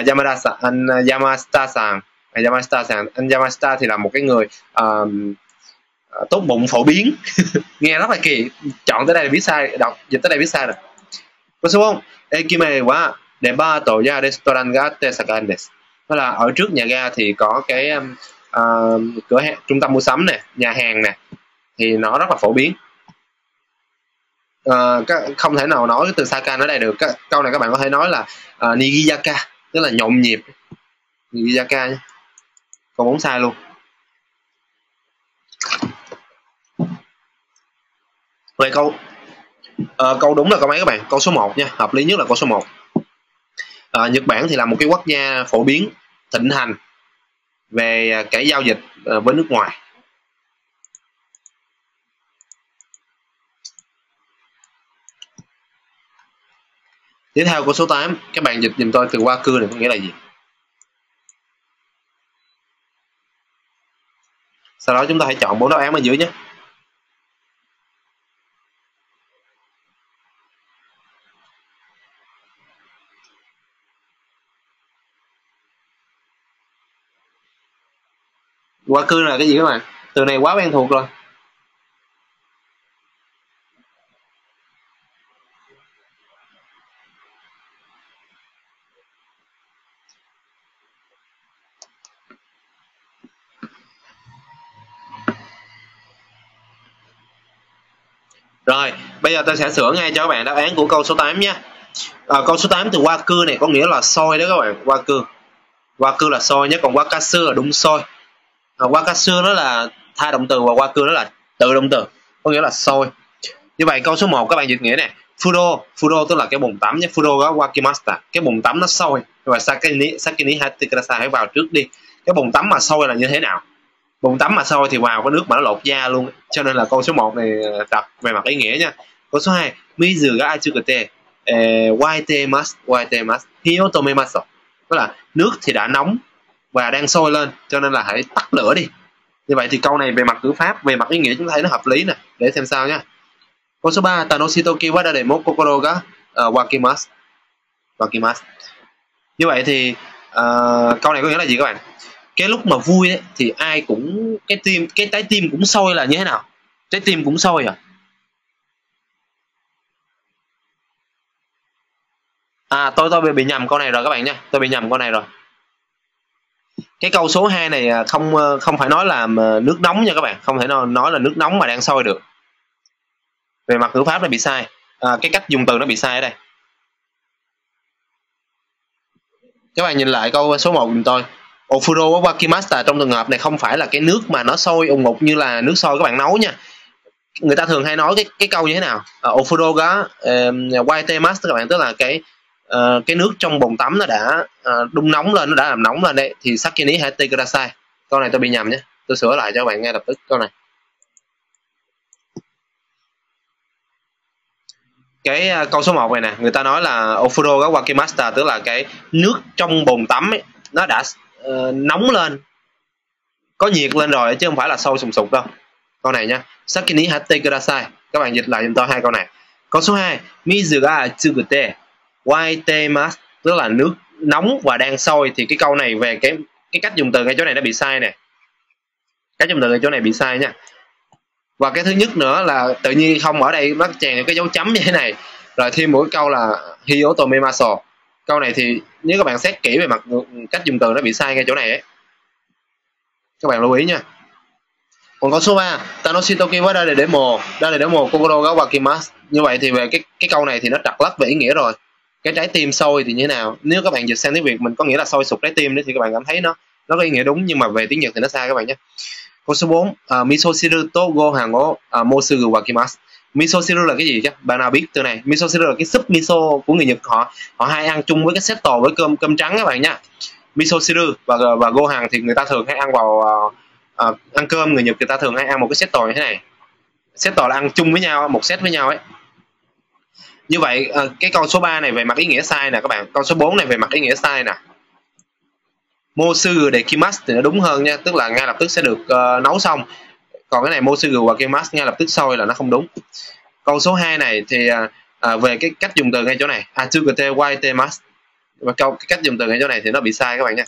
A: Yamashita thì là một cái người tốt bụng phổ biến. Nghe rất là kỳ. Chọn tới đây là biết sai, đọc dịch tới đây biết sai rồi. Câu số 4. Ekime wa debato ya restaurant ga atte sakan desu. Đó là ở trước nhà ga thì có cái cửa hàng, trung tâm mua sắm nè, nhà hàng nè, thì nó rất là phổ biến. Không thể nào nói từ Sakan ở đây được. Câu này các bạn có thể nói là Nigiyaka, tức là nhộn nhịp. Nigiyaka nhé. Câu 4 sai luôn. Vậy câu đúng là câu mấy các bạn? Câu số 1 nha, hợp lý nhất là câu số 1. Nhật Bản thì là một cái quốc gia phổ biến, thịnh hành về cái giao dịch với nước ngoài. Tiếp theo câu số 8, các bạn dịch giùm tôi từ qua cư này có nghĩa là gì? Sau đó chúng ta hãy chọn 4 đáp án bên dưới nhé. Qua cư là cái gì các bạn? Từ này quá quen thuộc rồi. Rồi, bây giờ tôi sẽ sửa ngay cho các bạn đáp án của câu số 8 nhé. Câu số 8 từ qua cư này có nghĩa là soi đó các bạn. Qua cư là soi nhé, còn wakasu là đúng soi. Wakasu nó là thay động từ và qua cư nó là tự động từ, có nghĩa là soi. Như vậy câu số 1 các bạn dịch nghĩa này, Furo tức là cái bồn tắm nhé, Furo ga wakimasta, cái bồn tắm nó sôi. Và sakini hate kudasai, hãy vào trước đi. Cái bồn tắm mà sôi là như thế nào? Bồn tắm mà sôi thì vào cái nước mà nó lột da luôn. Cho nên là câu số 1 này đặt về mặt ý nghĩa nha. Câu số 2, mizu ga achukute waitemasu hiyo tomemasu, tức là nước thì đã nóng và đang sôi lên, cho nên là hãy tắt lửa đi. Như vậy thì câu này về mặt ngữ pháp, về mặt ý nghĩa chúng ta thấy nó hợp lý nè. Để xem sao nhé. Câu số 3, Tanoshitoki wa dare mo kokoro ga wakimasu. Như vậy thì câu này có nghĩa là gì các bạn? Cái lúc mà vui ấy, thì ai cũng cái trái tim cũng sôi là như thế nào? Trái tim cũng sôi tôi bị nhầm câu này rồi các bạn nha. Tôi bị nhầm câu này rồi. Cái câu số 2 này không phải nói là nước nóng nha các bạn, không thể nói là nước nóng mà đang sôi được. Về mặt ngữ pháp nó bị sai, cái cách dùng từ nó bị sai ở đây. Các bạn nhìn lại câu số 1 giùm tôi. Ofuro wakimasta trong trường hợp này không phải là cái nước mà nó sôi ùng ục như là nước sôi các bạn nấu nha. Người ta thường hay nói cái câu như thế nào? Ofuro ga waitemasu các bạn, tức là cái nước trong bồn tắm nó đã đun nóng lên, nó đã làm nóng lên đấy, thì sakini hate kudasai. Câu này tôi bị nhầm nhé, tôi sửa lại cho các bạn ngay lập tức câu này. Cái câu số 1 này nè, người ta nói là ofuro ga wakimasta, tức là cái nước trong bồn tắm ấy, nó đã nóng lên, có nhiệt lên rồi chứ không phải là sôi sùng sục đâu. Câu này nha, sakini hate kudasai. Các bạn dịch lại giùm tôi hai câu này. Câu số 2, mizu ga achukute waitemasu, tức là nước nóng và đang sôi. Thì cái câu này về cái cách dùng từ ngay chỗ này nó bị sai nè. Cách dùng từ ngay chỗ này bị sai nha. Và cái thứ nhất nữa là tự nhiên không ở đây nó chèn cái dấu chấm như thế này, rồi thêm một cái câu là hiyo tomemasu. Câu này thì nếu các bạn xét kỹ về mặt cách dùng từ nó bị sai ngay chỗ này ấy. Các bạn lưu ý nha. Còn câu số 3, Tanoshitoki wa dare demo kokoro ga wakimasu. Như vậy thì về cái câu này thì nó trật lất về ý nghĩa rồi. Cái trái tim sôi thì như thế nào? Nếu các bạn dịch sang tiếng Việt mình có nghĩa là sôi sục trái tim đấy, thì các bạn cảm thấy nó có ý nghĩa đúng, nhưng mà về tiếng Nhật thì nó sai các bạn nhé. Câu số 4, misosiru to gohan o mosugu wakimasu. Misosiru là cái gì chứ? Bạn nào biết từ này? Misosiru là cái súp miso của người Nhật, họ hay ăn chung với cái setto với cơm trắng các bạn nhá. Misosiru và gohan thì người ta thường hay ăn vào ăn cơm. Người Nhật người ta thường hay ăn một cái setto như thế này. Setto là ăn chung với nhau, một set với nhau ấy. Như vậy cái câu số 3 này về mặt ý nghĩa sai nè các bạn. Câu số 4 này về mặt ý nghĩa sai nè. Mosugu dekimasu thì nó đúng hơn nha, tức là ngay lập tức sẽ được nấu xong. Còn cái này mosugu wakimasu ngay lập tức sôi là nó không đúng. Câu số 2 này thì về cái cách dùng từ ngay chỗ này, achukute waitemasu, và cái cách dùng từ ngay chỗ này thì nó bị sai các bạn nha.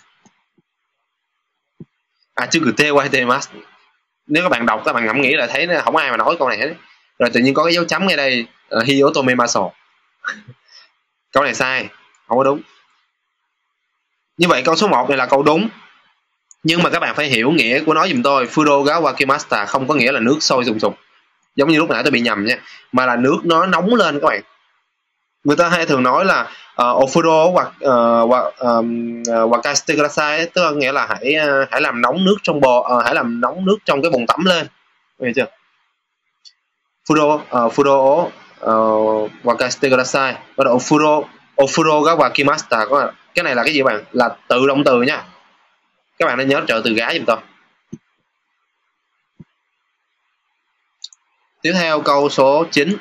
A: Achukute waitemasu, nếu các bạn đọc các bạn ngẫm nghĩ là thấy không ai mà nói câu này hết. Rồi tự nhiên có cái dấu chấm ngay đây, hiyo tomemasu. Câu này sai, không có đúng. Như vậy câu số 1 này là câu đúng. Nhưng mà các bạn phải hiểu nghĩa của nó giùm tôi. Furo ga wakimasta không có nghĩa là nước sôi sùng sục. giống như lúc nãy tôi bị nhầm nha, mà là nước nó nóng lên các bạn. Người ta hay thường nói là ofuro hoặc wakaste kudasai, tức là nghĩa là hãy làm nóng nước trong hãy làm nóng nước trong cái bồn tắm lên, hiểu chưa? Furo wakaste kudasai, bắt đầu ofuro ga wakimasta, cái này là cái gì các bạn? Là tự động từ nha, các bạn nên nhớ trợ từ gá giùm tôi. Tiếp theo câu số 9.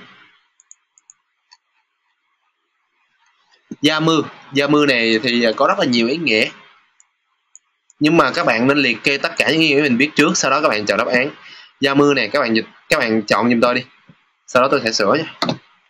A: Yamu này thì có rất là nhiều ý nghĩa, nhưng mà các bạn nên liệt kê tất cả những ý nghĩa mình biết trước, sau đó các bạn chọn đáp án. Yamu này các bạn chọn giùm tôi đi, sau đó tôi sẽ sửa nha.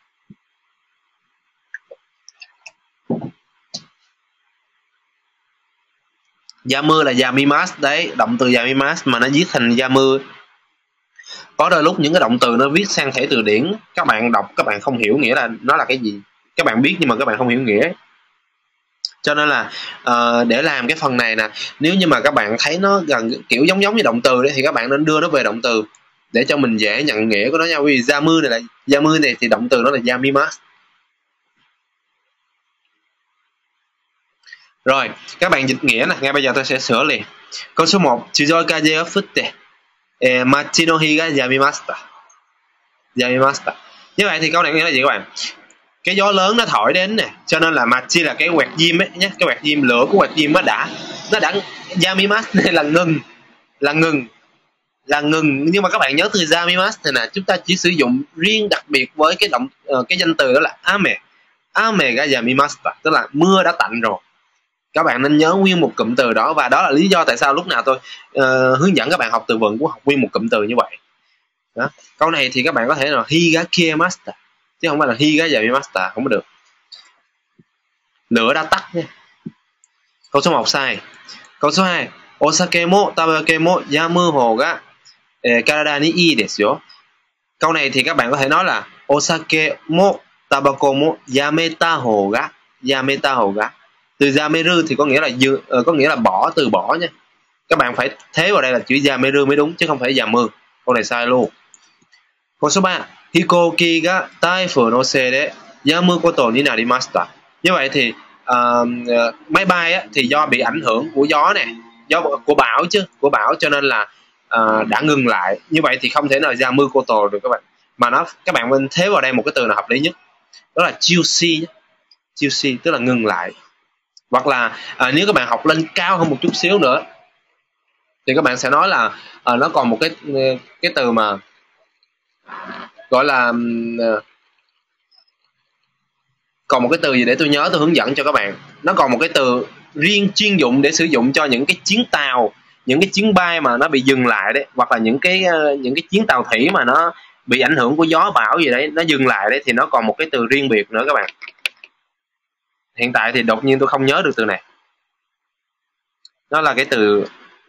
A: Yamu là yamimasu đấy, động từ yamimasu mà nó viết thành yamu. Có đôi lúc những cái động từ nó viết sang thể từ điển, các bạn đọc các bạn không hiểu nghĩa là nó là cái gì, các bạn biết nhưng mà các bạn không hiểu nghĩa. Cho nên là để làm cái phần này nè, nếu như mà các bạn thấy nó gần kiểu giống như động từ đấy, thì các bạn nên đưa nó về động từ để cho mình dễ nhận nghĩa của nó nha. Vì yamu này thì động từ nó là yamimasu. Rồi các bạn dịch nghĩa nè, ngay bây giờ tôi sẽ sửa liền. Câu số 1, chizoi kaze ga futte machi no hi ga yamimashita. Như vậy thì câu này nghĩa là gì các bạn? Cái gió lớn nó thổi đến nè, cho nên là machi là cái quẹt diêm ấy nhé, cái quẹt diêm, lửa của quẹt diêm nó đã yamimasu này là ngừng, nhưng mà các bạn nhớ từ yamimasu này nè, chúng ta chỉ sử dụng riêng đặc biệt với cái danh từ đó là ame ga yamimashita, tức là mưa đã tạnh rồi. Các bạn nên nhớ nguyên một cụm từ đó, và đó là lý do tại sao lúc nào tôi hướng dẫn các bạn học từ vựng của học nguyên một cụm từ như vậy. Đó. Câu này thì các bạn có thể là higa kiemashita, chứ không phải là higa yamimashita, không có được. Lửa đã tắt nha. Câu số 1 sai. Câu số 2, osake mo tabake mo yamu hou ga karada ni ii desu yo. Câu này thì các bạn có thể nói là osake mo tabako mo yameta hou ga. Từ yameru thì có nghĩa là bỏ, từ bỏ nha. Các bạn phải thế vào đây là chữ yameru mới đúng, chứ không phải yamu. Câu này sai luôn. Câu số 3, hikoki ga taifu no se de yamu koto ni narimashita. Như vậy thì máy bay á, thì do bị ảnh hưởng của gió nè, của bão cho nên là đã ngừng lại. Như vậy thì không thể nào yamu koto được các bạn, mà các bạn nên thế vào đây một cái từ nào hợp lý nhất, đó là chushi, tức là ngừng lại. Hoặc là nếu các bạn học lên cao hơn một chút xíu nữa thì các bạn sẽ nói là nó còn một cái từ mà gọi là còn một cái từ gì để tôi nhớ, tôi hướng dẫn cho các bạn. Nó còn một cái từ riêng chuyên dụng để sử dụng cho những cái chuyến tàu, những cái chuyến bay mà nó bị dừng lại đấy, hoặc là những cái chuyến tàu thủy mà nó bị ảnh hưởng của gió bão gì đấy, nó dừng lại đấy, thì nó còn một cái từ riêng biệt nữa các bạn. Hiện tại thì đột nhiên tôi không nhớ được từ này. Nó là cái từ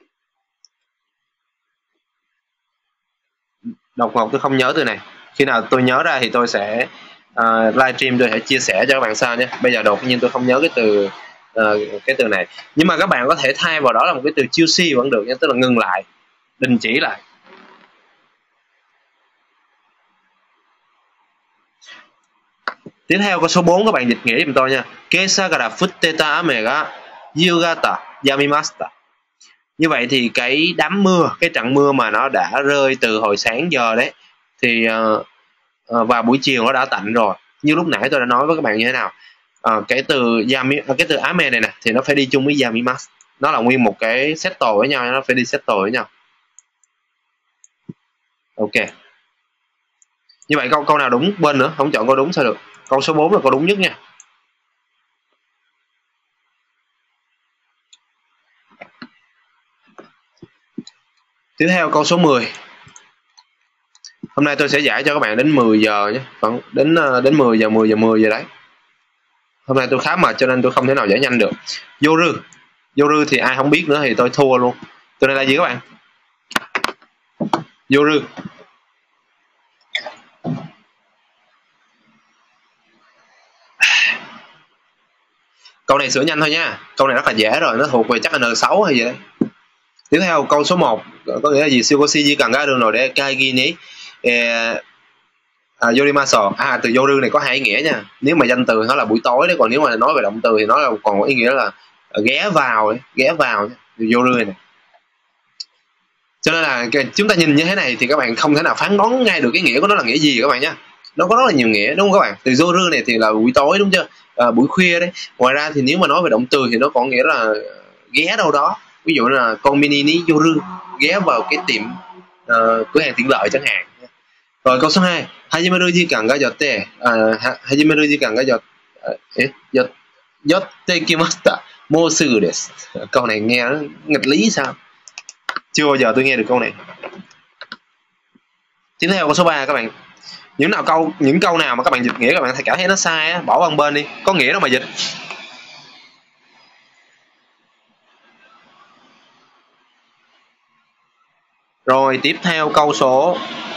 A: đột ngột, tôi không nhớ từ này. Khi nào tôi nhớ ra thì tôi sẽ livestream, tôi sẽ chia sẻ cho các bạn sau nhé. Bây giờ đột nhiên tôi không nhớ cái từ này. Nhưng mà các bạn có thể thay vào đó là một cái từ chushi vẫn được nha, tức là ngừng lại, đình chỉ lại. Tiếp theo câu số 4, các bạn dịch nghĩa giùm tôi nha. Kesa kara futteta ame ga yugata yamimashita. Như vậy thì cái đám mưa, cái trận mưa mà nó đã rơi từ hồi sáng giờ đấy, thì vào buổi chiều nó đã tạnh rồi. Như lúc nãy tôi đã nói với các bạn như thế nào, cái từ ame này nè thì nó phải đi chung với yamimasu, nó là nguyên một cái settle với nhau, nó phải đi settle với nhau. Ok. Như vậy câu nào đúng bên nữa, không chọn câu đúng sao được. Câu số 4 là câu đúng nhất nha. Tiếp theo câu số 10. Hôm nay tôi sẽ giải cho các bạn đến 10 giờ nhé, đến 10 giờ 10 giờ đấy. Hôm nay tôi khá mệt cho nên tôi không thể nào giải nhanh được. Yoru thì ai không biết nữa thì tôi thua luôn. Từ này là gì các bạn? Yoru. Câu này sửa nhanh thôi nha. Câu này rất là dễ rồi, nó thuộc về chắc là N6 hay gì đấy. Tiếp theo câu số 1 có nghĩa là gì? Sukoshi ji cần ra đường nồi để kaigi ni Yorimaso. Từ yoru này có hai ý nghĩa nha. Nếu mà danh từ nó là buổi tối đấy, còn nếu mà nói về động từ thì nó là còn một ý nghĩa là ghé vào, ghé vào yoru này. Cho nên là chúng ta nhìn như thế này thì các bạn không thể nào phán đoán ngay được cái nghĩa của nó là nghĩa gì các bạn nhé. Nó có rất là nhiều nghĩa đúng không các bạn? Từ yoru này thì là buổi tối đúng chưa? Buổi khuya đấy. Ngoài ra thì nếu mà nói về động từ thì nó có nghĩa là ghé đâu đó. Ví dụ là konbini ni yoru, ghé vào cái tiệm cửa hàng tiện lợi chẳng hạn. Rồi câu số 2, hajimeru jikan ga yotte, hajimeru jikan ga yotte kimashita, mou sugu desu. Câu này nghe nó nghịch lý sao? Chưa bao giờ tôi nghe được câu này. Tiếp theo câu số 3 các bạn. Những câu nào mà các bạn dịch nghĩa các bạn cảm thấy nó sai á, bỏ qua một bên đi, có nghĩa đâu mà dịch. Rồi tiếp theo câu số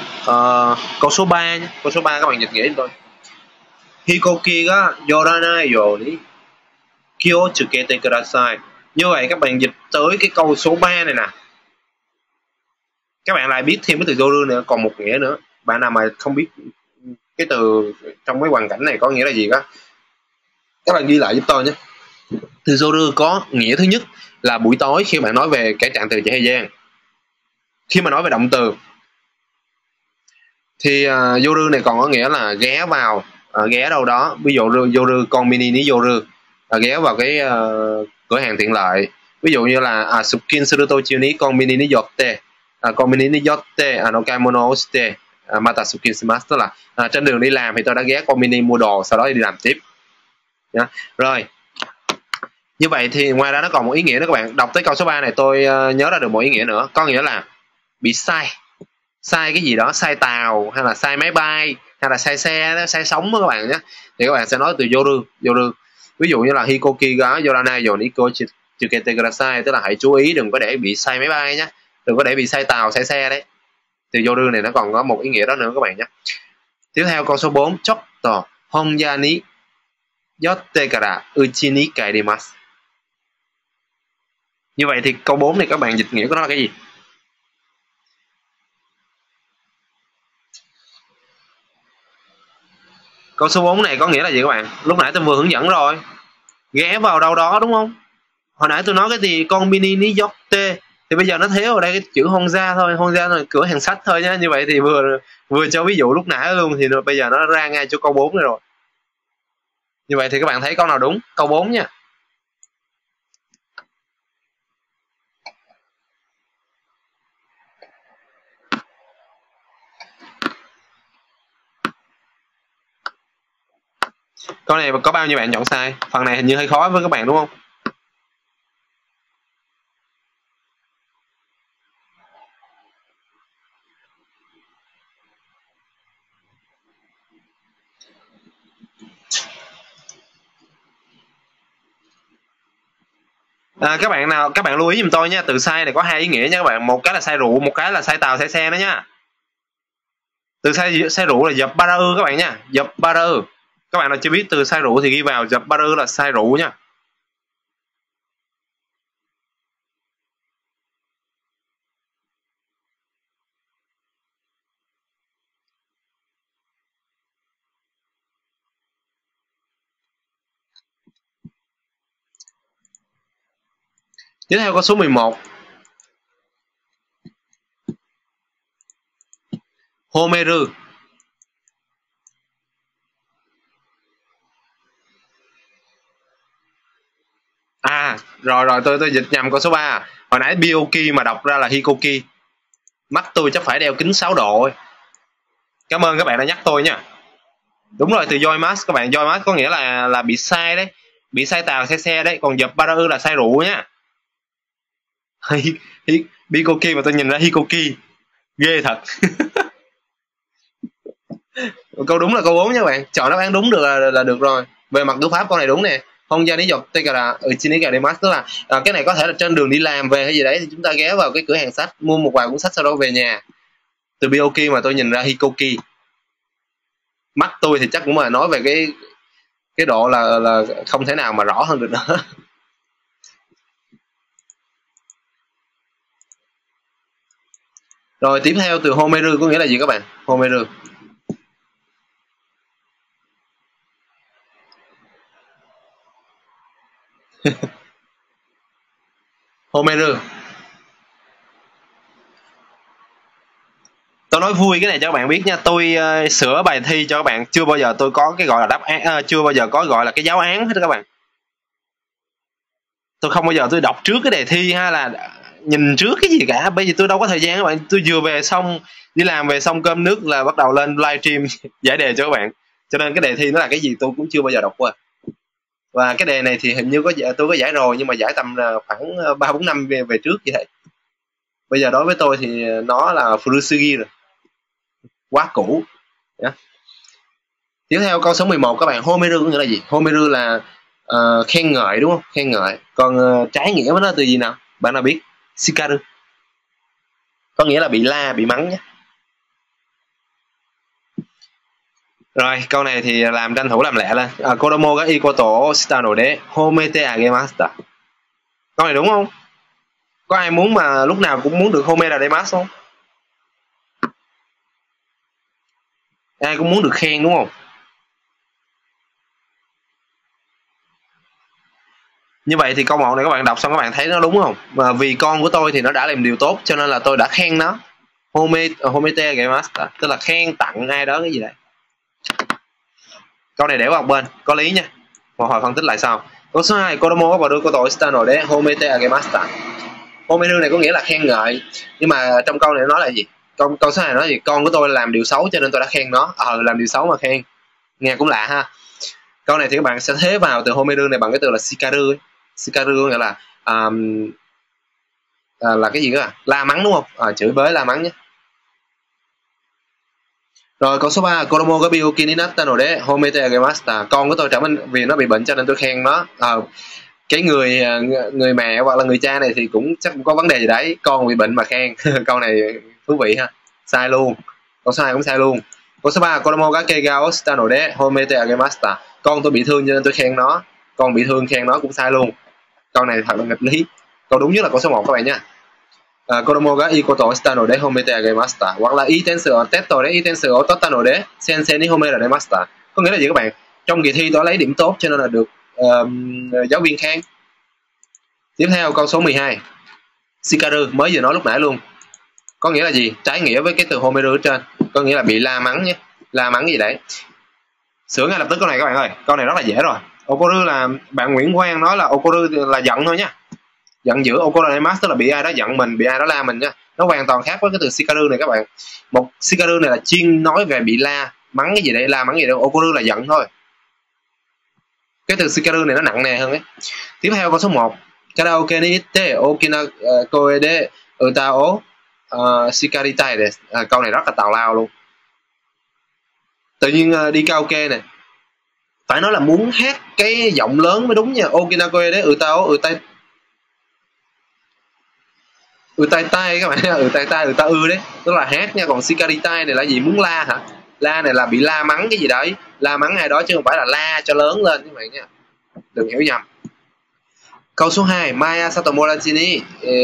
A: 3 nhé. Câu số 3 các bạn dịch nghĩa cho tôi. Hikoki ga yoranai yo ni kyochukete kudasai. Như vậy các bạn dịch tới cái câu số 3 này nè. Các bạn lại biết thêm cái từ yoru nữa, còn một nghĩa nữa. Bạn nào mà không biết cái từ trong cái hoàn cảnh này có nghĩa là gì đó, các bạn ghi lại giúp tôi nhé. Từ yoru có nghĩa thứ nhất là buổi tối khi bạn nói về cái trạng từ chỉ thời gian. Khi mà nói về động từ thì yoru này còn có nghĩa là ghé vào, ghé đâu đó. Ví dụ yoru konbini ni yoru, ghé vào cái cửa hàng tiện lợi. Ví dụ như là sukin suru tochu ni konbini ni yotte, konbini ni yotte no kaimono o shite mata sukin shimasu, tức là trên đường đi làm thì tôi đã ghé konbini mua đồ, sau đó đi làm tiếp. Rồi như vậy thì ngoài ra nó còn một ý nghĩa nữa các bạn. Đọc tới câu số 3 này tôi nhớ ra được một ý nghĩa nữa, có nghĩa là bị sai cái gì đó, sai tàu hay là sai máy bay hay là sai xe, sai sóng đó các bạn nhé. Thì các bạn sẽ nói từ yoru. Ví dụ như là hikoki ga yoranai yo ni kyochukete kudasai, tức là hãy chú ý đừng có để bị sai máy bay nhé, đừng có để bị sai tàu, sai xe đấy. Từ yoru này nó còn có một ý nghĩa đó nữa các bạn nhé. Tiếp theo câu số 4, chotto honja ni yotte kara uchi ni kaerimasu. Như vậy thì câu 4 này các bạn dịch nghĩa của nó là cái gì? Câu số 4 này có nghĩa là gì các bạn? Lúc nãy tôi vừa hướng dẫn rồi. Ghé vào đâu đó đúng không? Hồi nãy tôi nói cái gì konbini ni yotte, thì bây giờ nó thiếu ở đây cái chữ Honja thôi. Honja là cửa hàng sách thôi nhá. Như vậy thì vừa cho ví dụ lúc nãy luôn, thì bây giờ nó ra ngay chỗ câu 4 này rồi. Như vậy thì các bạn thấy câu nào đúng? Câu 4 nha. Câu này có bao nhiêu bạn chọn sai? Phần này hình như hơi khó với các bạn đúng không? Các bạn lưu ý giùm tôi nha. Từ sai này có hai ý nghĩa nha các bạn. Một cái là sai rượu, một cái là sai tàu, sai xe đó nha. Từ sai rượu là dập ba các bạn nha. Dập ba. Các bạn nào chưa biết từ sai rượu thì ghi vào dập ba là sai rượu nha. Tiếp theo câu số 11. Homeru. Rồi tôi dịch nhầm câu số 3. Hồi nãy Bioki mà đọc ra là Hikoki. Mắt tôi chắc phải đeo kính 6 độ ấy. Cảm ơn các bạn đã nhắc tôi nha. Đúng rồi, từ Yoimas các bạn. Yoimas có nghĩa là bị sai đấy, bị sai tàu, sai xe đấy. Còn dập ba là sai rượu nhá. Bikoki mà tôi nhìn ra Hikoki, ghê thật. Câu đúng là câu 4 nha các bạn. Chọn đáp án đúng được là được rồi. Về mặt ngữ pháp câu này đúng nè. Honja ni yotte kara uchi ni kaerimasu, tức là cái này có thể là trên đường đi làm về hay gì đấy thì chúng ta ghé vào cái cửa hàng sách mua một vài cuốn sách sau đó về nhà. Từ Bioki mà tôi nhìn ra Hikoki. Mắt tôi thì chắc cũng là nói về cái độ là không thể nào mà rõ hơn được nữa. Rồi tiếp theo từ homeru có nghĩa là gì các bạn? Homeru. Homeru. Tôi nói vui cái này cho các bạn biết nha, tôi sửa bài thi cho các bạn chưa bao giờ tôi có cái gọi là đáp án, chưa bao giờ có gọi là cái giáo án hết các bạn. Tôi không bao giờ tôi đọc trước cái đề thi hay là nhìn trước cái gì cả, bởi vì tôi đâu có thời gian các bạn. Tôi vừa về xong đi làm về xong cơm nước là bắt đầu lên livestream giải đề cho các bạn, cho nên cái đề thi nó là cái gì tôi cũng chưa bao giờ đọc qua. Và cái đề này thì hình như tôi có giải rồi, nhưng mà giải tầm khoảng 3-4 năm về trước vậy đấy. Bây giờ đối với tôi thì nó là Furusugi rồi, quá cũ. Tiếp theo câu số 11 các bạn, homeru có nghĩa là gì? Homeru là khen ngợi đúng không? Khen ngợi. Còn trái nghĩa với nó từ gì nào? Bạn nào biết? Shikaru. Có nghĩa là bị la, bị mắng nhé. Rồi, câu này thì làm tranh thủ làm lẹ lên. Kodomo ga ikoto shita no de homete agemashita. Câu này đúng không? Có ai muốn mà lúc nào cũng muốn được homete agemasu không? Ai cũng muốn được khen đúng không? Như vậy thì câu 1 này các bạn đọc xong các bạn thấy nó đúng không? Và vì con của tôi thì nó đã làm điều tốt cho nên là tôi đã khen nó. Homete agemashita tức là khen tặng ai đó cái gì đấy. Câu này để qua một bên, có lý nha. Một hồi phân tích lại sau. Câu số 2, Kodomo wa rukoto shita no de homete agemashita. Homeru này có nghĩa là khen ngợi, nhưng mà trong câu này nó nói là gì? Câu số 2 nói gì? Con của tôi làm điều xấu cho nên tôi đã khen nó. Làm điều xấu mà khen. Nghe cũng lạ ha. Câu này thì các bạn sẽ thế vào từ homeru này bằng cái từ là shikaru ấy. Shikaru có nghĩa là cái gì đó la mắng đúng không? Chửi bới la mắng nhé. Rồi câu số 3, Kodomo ga byouki ni natta no de homete agemashita. Con của tôi trở nên vì nó bị bệnh cho nên tôi khen nó. Cái người mẹ hoặc là người cha này thì cũng chắc cũng có vấn đề gì đấy, con bị bệnh mà khen. Câu này thú vị ha. Sai luôn. Câu số 2 cũng sai luôn. Câu số 3, Kodomo ga keiga o shita no de homete agemashita. Con tôi bị thương cho nên tôi khen nó. Con bị thương khen nó cũng sai luôn. Câu này thật là nghịch lý. Câu đúng nhất là câu số 1 các bạn nha. Kodomo ga ikoto shita no de homete agemashita. Hoặc là itensu o tetto de itensu o totta no de sensei ni homete agemashita. Có nghĩa là gì các bạn? Trong kỳ thi tôi lấy điểm tốt cho nên là được giáo viên khen. Tiếp theo câu số 12, shikaru mới vừa nói lúc nãy luôn. Có nghĩa là gì? Trái nghĩa với cái từ homeru ở trên, có nghĩa là bị la mắng nhé. La mắng gì đấy. Sửa ngay lập tức câu này các bạn ơi. Câu này rất là dễ rồi. Okoru là bạn Nguyễn Quang nói là okoru là giận thôi nhá. Giận dữ. Okoru nemasu tức là bị ai đó giận mình, bị ai đó la mình nha. Nó hoàn toàn khác với cái từ shikaru này các bạn. Một shikaru này là chuyên nói về bị la mắng cái gì đấy, la mắng gì đấy. Okoru là giận thôi. Cái từ shikaru này nó nặng nề hơn ấy. Tiếp theo câu số 1, karaoke ni itte okina koe de uta o shikaritai desu. Câu này rất là tào lao luôn. Tự nhiên đi karaoke này phải nói là muốn hát cái giọng lớn mới đúng nha. Okina koe de uta o utai tai các bạn. Utai tai uta đấy, tức là hát nha. Còn shikaritai này là gì? Muốn la hả? La này là bị la mắng cái gì đấy, la mắng ai đó chứ không phải là la cho lớn lên các bạn nha, đừng hiểu nhầm. Câu số 2, Maya Satomodachi ni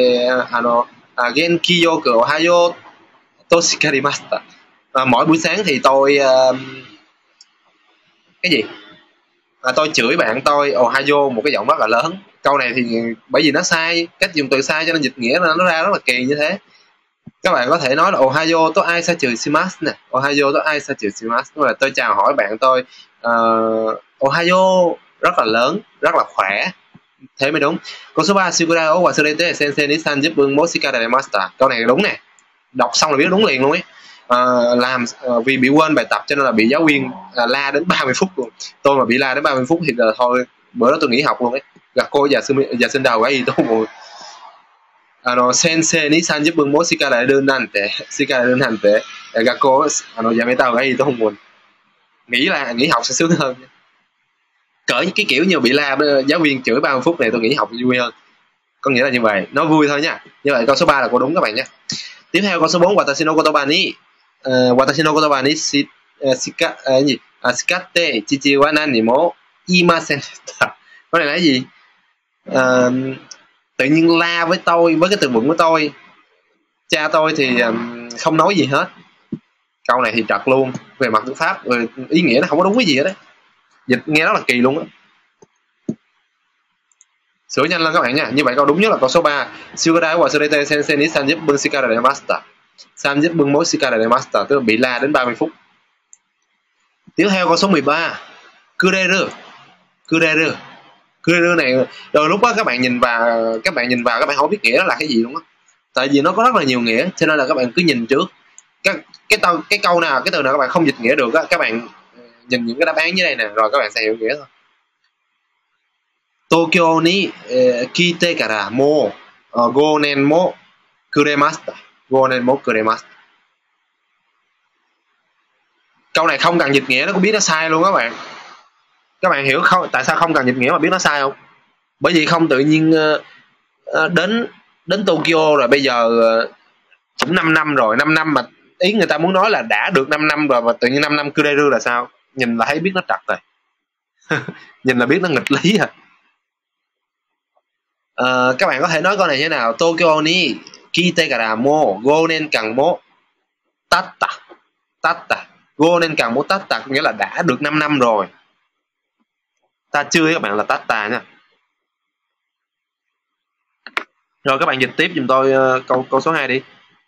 A: Genki yoku ohayo to shikarimashita. Mỗi buổi sáng thì tôi cái gì? Tôi chửi bạn tôi ohayo một cái giọng rất là lớn. Câu này thì bởi vì nó sai, cách dùng từ sai cho nên dịch nghĩa nó ra rất là kỳ như thế. Các bạn có thể nói là ohayo to aisatsu shimasu nè. Ohayo to aisatsu shimasu tức là tôi chào hỏi bạn tôi. Ohayo rất là lớn, rất là khỏe, thế mới đúng. Câu số 3, Shikurai o wasurete sensei ni 30 分もshikara demashita. Câu này đúng nè, đọc xong là biết đúng liền luôn ấy. Vì bị quên bài tập cho nên là bị giáo viên la đến 30 phút luôn. Tôi mà bị la đến 30 phút thì là thôi, bữa đó tôi nghỉ học luôn ấy. Gặp cô giờ xin đầu cái gì tôi buồn. Sensei ni 30 分もshikaraるなんて shikaraるなんて 学校やめた方がいいtôi không buồn. Nghỉ học sẽ sướng hơn. Cỡ cái kiểu như bị la giáo viên chửi 30 phút này tôi nghỉ học vui hơn. Có nghĩa là như vậy, nó vui thôi nha. Như vậy câu số 3 là câu đúng các bạn nha. Tiếp theo câu số 4, Watashi no kotoba ni Watashi no kotoba ni shikatte chichi wa nani mo imasen. Cái này là cái gì? Tự nhiên la với tôi, với cái từ vựng của tôi. Cha tôi thì không nói gì hết. Câu này thì trật luôn, về mặt ngữ pháp, về ý nghĩa nó không có đúng cái gì hết đấy, dịch nghe rất là kỳ luôn á. Sửa nhanh lên các bạn nha. Như vậy câu đúng nhất là câu số 3. Sugada wa surete sensei ni 30 分しか master. 30 分もしか master, tức là bị la đến 30 phút. Tiếp theo câu số 13. Kureru. Kureru. Kureru này đôi lúc á các bạn nhìn vào các bạn không biết nghĩa nó là cái gì luôn á. Tại vì nó có rất là nhiều nghĩa, cho nên là các bạn cứ nhìn trước. Cái câu nào, cái từ nào các bạn không dịch nghĩa được á, các bạn nhìn những cái đáp án dưới đây nè, rồi các bạn sẽ hiểu nghĩa thôi. Tokyo ni kite kara mo 5 年も kuremashita. 5 年も kuremashita. Câu này không cần dịch nghĩa nó cũng biết nó sai luôn các bạn. Các bạn hiểu không? Tại sao không cần dịch nghĩa mà biết nó sai không? Bởi vì không tự nhiên đến Tokyo rồi bây giờ cũng 5 năm rồi, 5 năm mà ý người ta muốn nói là đã được 5 năm rồi mà tự nhiên 5 năm kureru là sao? Nhìn là thấy biết nó trật rồi. Nhìn là biết nó nghịch lý rồi. Các bạn có thể nói câu này như thế nào? Tokyo ni kite kara mo 5 年間も tatta. Tatta. 5 年間も tatta nghĩa là đã được 5 năm rồi. Ta chưa các bạn là tatta nha. Rồi các bạn dịch tiếp giùm tôi câu số 2 đi.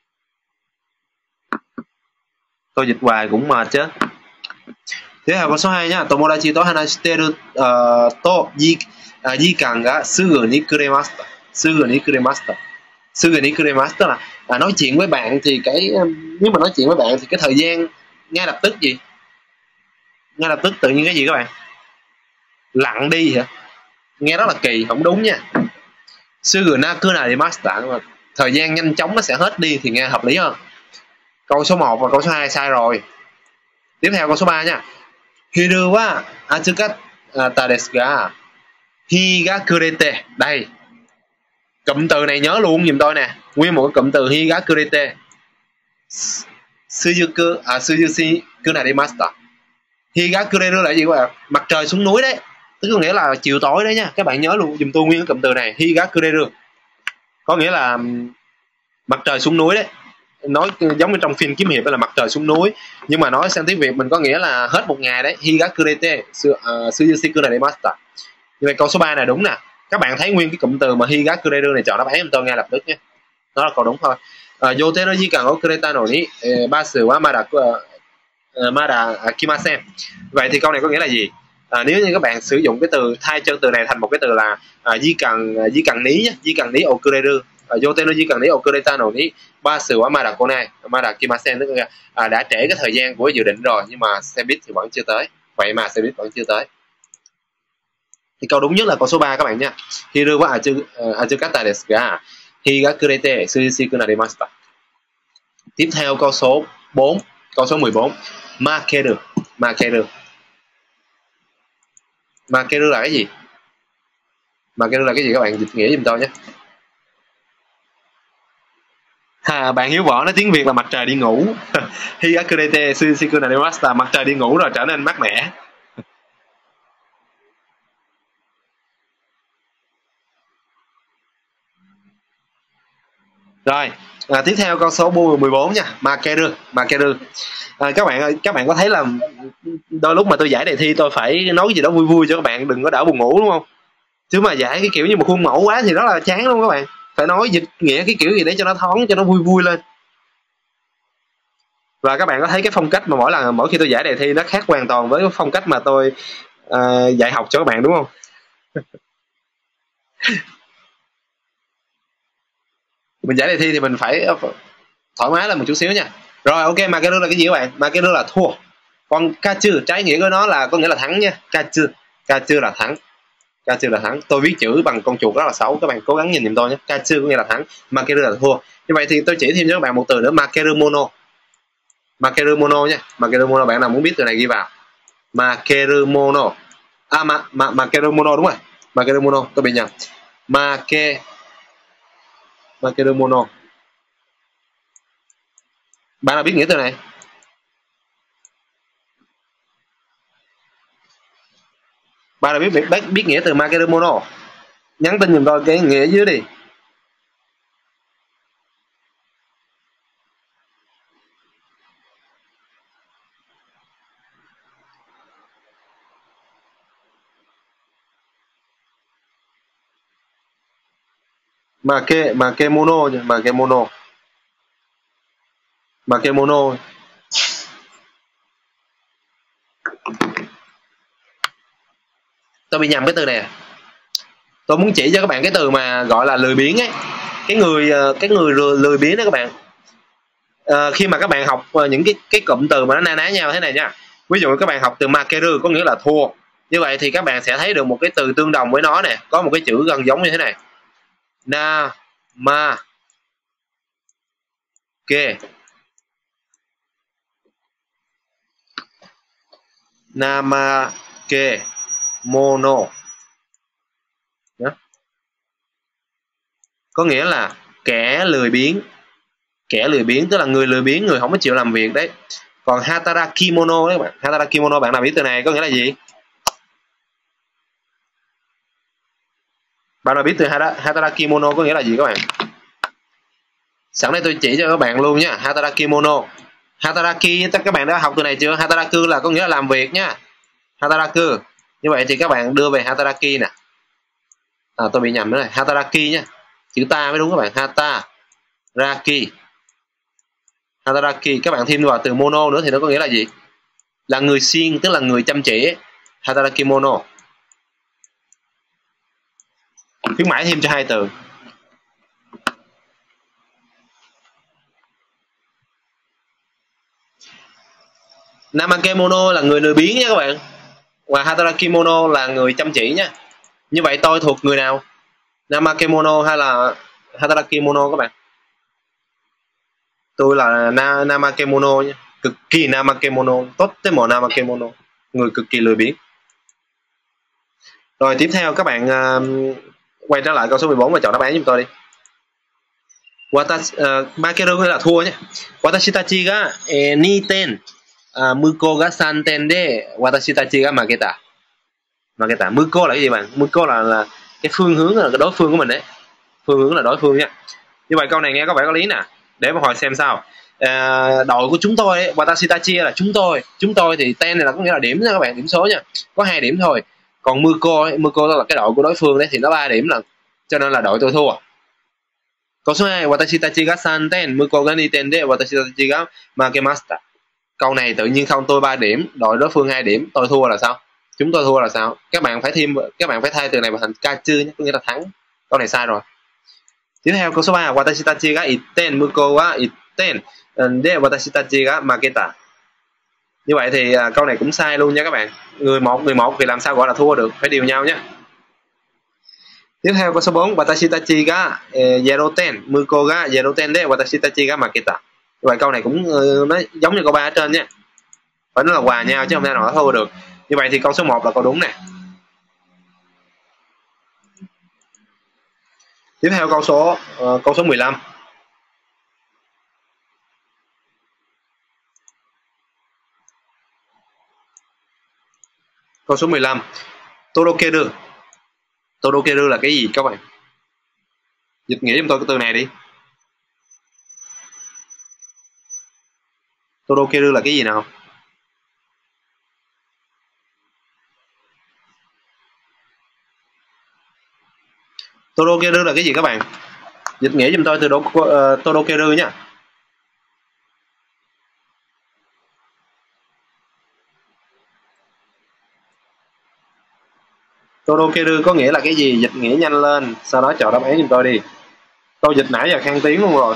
A: Tôi dịch hoài cũng mệt chứ. Tiếp theo câu số 2 nhá. Tomodachi to hanashiteru to jikan ga sugu ni kuremashita. Sugu ni kuremashita. Sugu ni kuremashita là nói chuyện với bạn thì nếu mà nói chuyện với bạn thì cái thời gian ngay lập tức gì? Ngay lập tức tự nhiên cái gì các bạn? Lặng đi hả? Nghe rất là kỳ, không đúng nha. Sugu naku narimashita, thời gian nhanh chóng nó sẽ hết đi thì nghe hợp lý hơn. Câu số 1 và câu số 2 sai rồi. Tiếp theo câu số 3 nha. Hiru wa atsukata desu ga hi ga kurete. Đây. Cụm từ này nhớ luôn giùm tôi nè. Nguyên một cái cụm từ hi ga kurete. Suzuki narimashita. Hi ga kureru là gì các bạn? Mặt trời xuống núi đấy. Tức có nghĩa là chiều tối đấy nha. Các bạn nhớ luôn giùm tôi nguyên cái cụm từ này. Hi ga kureru. Có nghĩa là mặt trời xuống núi đấy. Nói giống như trong phim kiếm hiệp là mặt trời xuống núi, nhưng mà nói sang tiếng Việt mình có nghĩa là hết một ngày đấy. Higakurete Suzuki narimashita. Như vậy câu số 3 này đúng nè. Các bạn thấy nguyên cái cụm từ mà Higakureru này chọn đáp án giùm tôi ngay lập tức nhé. Đó là câu đúng thôi. Yote no jikan o kureta no ni basu wa mada kimasen. Vậy thì câu này có nghĩa là gì? Nếu như các bạn sử dụng cái từ thay chân từ này thành một cái từ là jikan ni nhé, jikan ni o kureru. Yote no jikan ni o kureta no ni basu wa mada kimasen, tức là đã trễ cái thời gian của dự định rồi nhưng mà xe buýt thì vẫn chưa tới. Vậy mà xe buýt vẫn chưa tới. Thì câu đúng nhất là câu số 3 các bạn nha. Hiru wa atsukata desu ga higakurete suzuki narimashita. Tiếp theo câu số 4, câu số 14. Makeru. Makeru. Makeru là cái gì? Makeru là cái gì các bạn dịch nghĩa giùm tôi nhé. Bạn Hiếu Võ nói tiếng Việt là mặt trời đi ngủ. Higakurete Suzuki narimashita, mặt trời đi ngủ rồi trở nên mát mẻ. Rồi, tiếp theo câu số 14 nha. Makeru. Makeru. Các bạn có thấy là đôi lúc mà tôi giải đề thi tôi phải nói cái gì đó vui vui cho các bạn đừng có đỡ buồn ngủ đúng không? Chứ mà giải cái kiểu như một khuôn mẫu quá thì rất là chán luôn các bạn. Phải nói dịch nghĩa cái kiểu gì để cho nó thoáng, cho nó vui vui lên. Và các bạn có thấy cái phong cách mà mỗi khi tôi giải đề thi nó khác hoàn toàn với phong cách mà tôi dạy học cho các bạn đúng không? Mình giải đề thi thì mình phải thoải mái lên một chút xíu nha. Rồi ok, Makeru là cái gì các bạn? Makeru là thua. Còn Kachu trái nghĩa của nó là có nghĩa là thắng nha. Kachu là thắng. Kachu là thắng. Tôi viết chữ bằng con chuột rất là xấu, các bạn cố gắng nhìn giùm tôi nhé. Kachu có nghĩa là thắng, Makeru là thua. Như vậy thì tôi chỉ thêm cho các bạn một từ nữa, Makeru mono. Makeru mono nha. Makeru mono, bạn nào muốn biết từ này ghi vào. Makeru mono. Makeru mono đúng rồi. Makeru mono, tôi bị nhầm. Makeru mono. Bạn nào biết nghĩa từ này? Bạn nào biết nghĩa từ Makeru mono? Nhắn tin giùm tôi cái nghĩa dưới đi. Makemono nha, Makemono. Tôi bị nhầm cái từ này. Tôi muốn chỉ cho các bạn cái từ mà gọi là lười biếng ấy, cái người lười biếng đó các bạn. Khi mà các bạn học những cái cụm từ mà nó na ná nhau thế này nha, ví dụ các bạn học từ makeru có nghĩa là thua, như vậy thì các bạn sẽ thấy được một cái từ tương đồng với nó nè, có một cái chữ gần giống như thế này, na ma ke, nama ke mono. Đó. Có nghĩa là kẻ lười biếng tức là người lười biếng, người không có chịu làm việc đấy. Còn hatarakimono đấy các bạn, hatarakimono bạn nào biết từ này có nghĩa là gì? Bạn nào biết từ hatarakimono có nghĩa là gì các bạn? Sẵn đây tôi chỉ cho các bạn luôn nha. Hatarakimono, hataraki các bạn đã học từ này chưa? Hataraku là có nghĩa là làm việc nha, hataraku. Như vậy thì các bạn đưa về hataraki nè. Tôi bị nhầm nữa này, hataraki nha, chữ ta mới đúng các bạn. Hataraki, các bạn thêm vào từ mono nữa thì nó có nghĩa là gì? Là người siêng, tức là người chăm chỉ. Hatarakimono. Khuyến mãi thêm cho 2 từ. Namakemono là người lười biếng nha các bạn, và hatarakimono là người chăm chỉ nha. Như vậy tôi thuộc người nào? Namakemono hay là hatarakimono các bạn? Tôi là Namakemono nha, cực kỳ Namakemono, tốt tới mỏ Namakemono, người cực kỳ lười biếng. Rồi tiếp theo các bạn quay trở lại câu số 14 và chọn đáp án giúp tôi đi. Makeru nghĩa là thua nhé. Watashi tachi ga 2 ten, muko ga 3 ten de watashi tachi ga maketa. Muko là cái gì bạn? Muko là cái phương hướng, là cái đối phương của mình đấy. Phương hướng là đối phương nha. Như vậy câu này nghe có vẻ có lý nè. Để mà hỏi xem sao. Đội của chúng tôi ấy, watashi tachi là chúng tôi thì ten này là có nghĩa là điểm nha các bạn, điểm số nha. Có 2 điểm thôi. Còn Muko là cái đội của đối phương đấy thì nó 3 điểm là, cho nên là đội tôi thua. Câu số 2, watashi tachi ga 3 ten, muko ga 2 ten de watashi tachi ga makemashita. Câu này tự nhiên không, tôi 3 điểm, đội đối phương 2 điểm, tôi thua là sao? Chúng tôi thua là sao? Các bạn phải thay từ này vào thành kachu nhé, có nghĩa là thắng. Câu này sai rồi. Tiếp theo câu số 3, watashi tachi ga 1 ten, muko ga 1 ten de watashi tachi ga maketa. Như vậy thì câu này cũng sai luôn nha các bạn. Người một thì làm sao gọi là thua được, phải đều nhau nhé. Tiếp theo câu số 4, watashi tachi ga 0 ten, muko ga 0 ten de watashi tachi ga maketa. Như vậy câu này cũng nó giống như câu 3 ở trên nha. Phải nó là hòa nhau chứ không thể nào thua được. Như vậy thì câu số 1 là câu đúng nè. Tiếp theo câu số 15. Câu số 15. Torokeru. Torokeru là cái gì các bạn? Dịch nghĩa giùm tôi cái từ này đi. Torokeru là cái gì nào? Torokeru là cái gì các bạn? Dịch nghĩa giùm tôi từ Torokeru nhá. Torokeru có nghĩa là cái gì? Dịch nghĩa nhanh lên, sau đó chọn đáp án giùm tôi đi. Tôi dịch nãy giờ khang tiếng luôn rồi.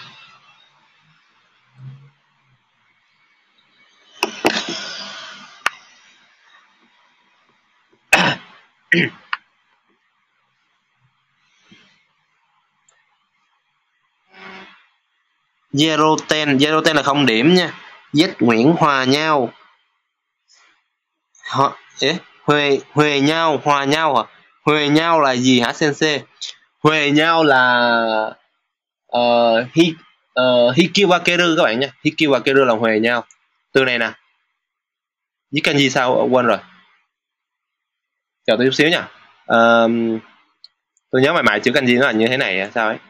A: Zero ten là 0 điểm nha. Z Nguyễn hòa nhau. Huề nhau, hòa nhau hả? Huề nhau là gì hả sensei? Huề nhau là hikiwakeru các bạn nha. Hikiwakeru là huề nhau. Từ này nè. Với kanji sao quên rồi. Chờ tôi chút xíu nha. Tôi nhớ mày chữ kanji nó là như thế này sao ấy.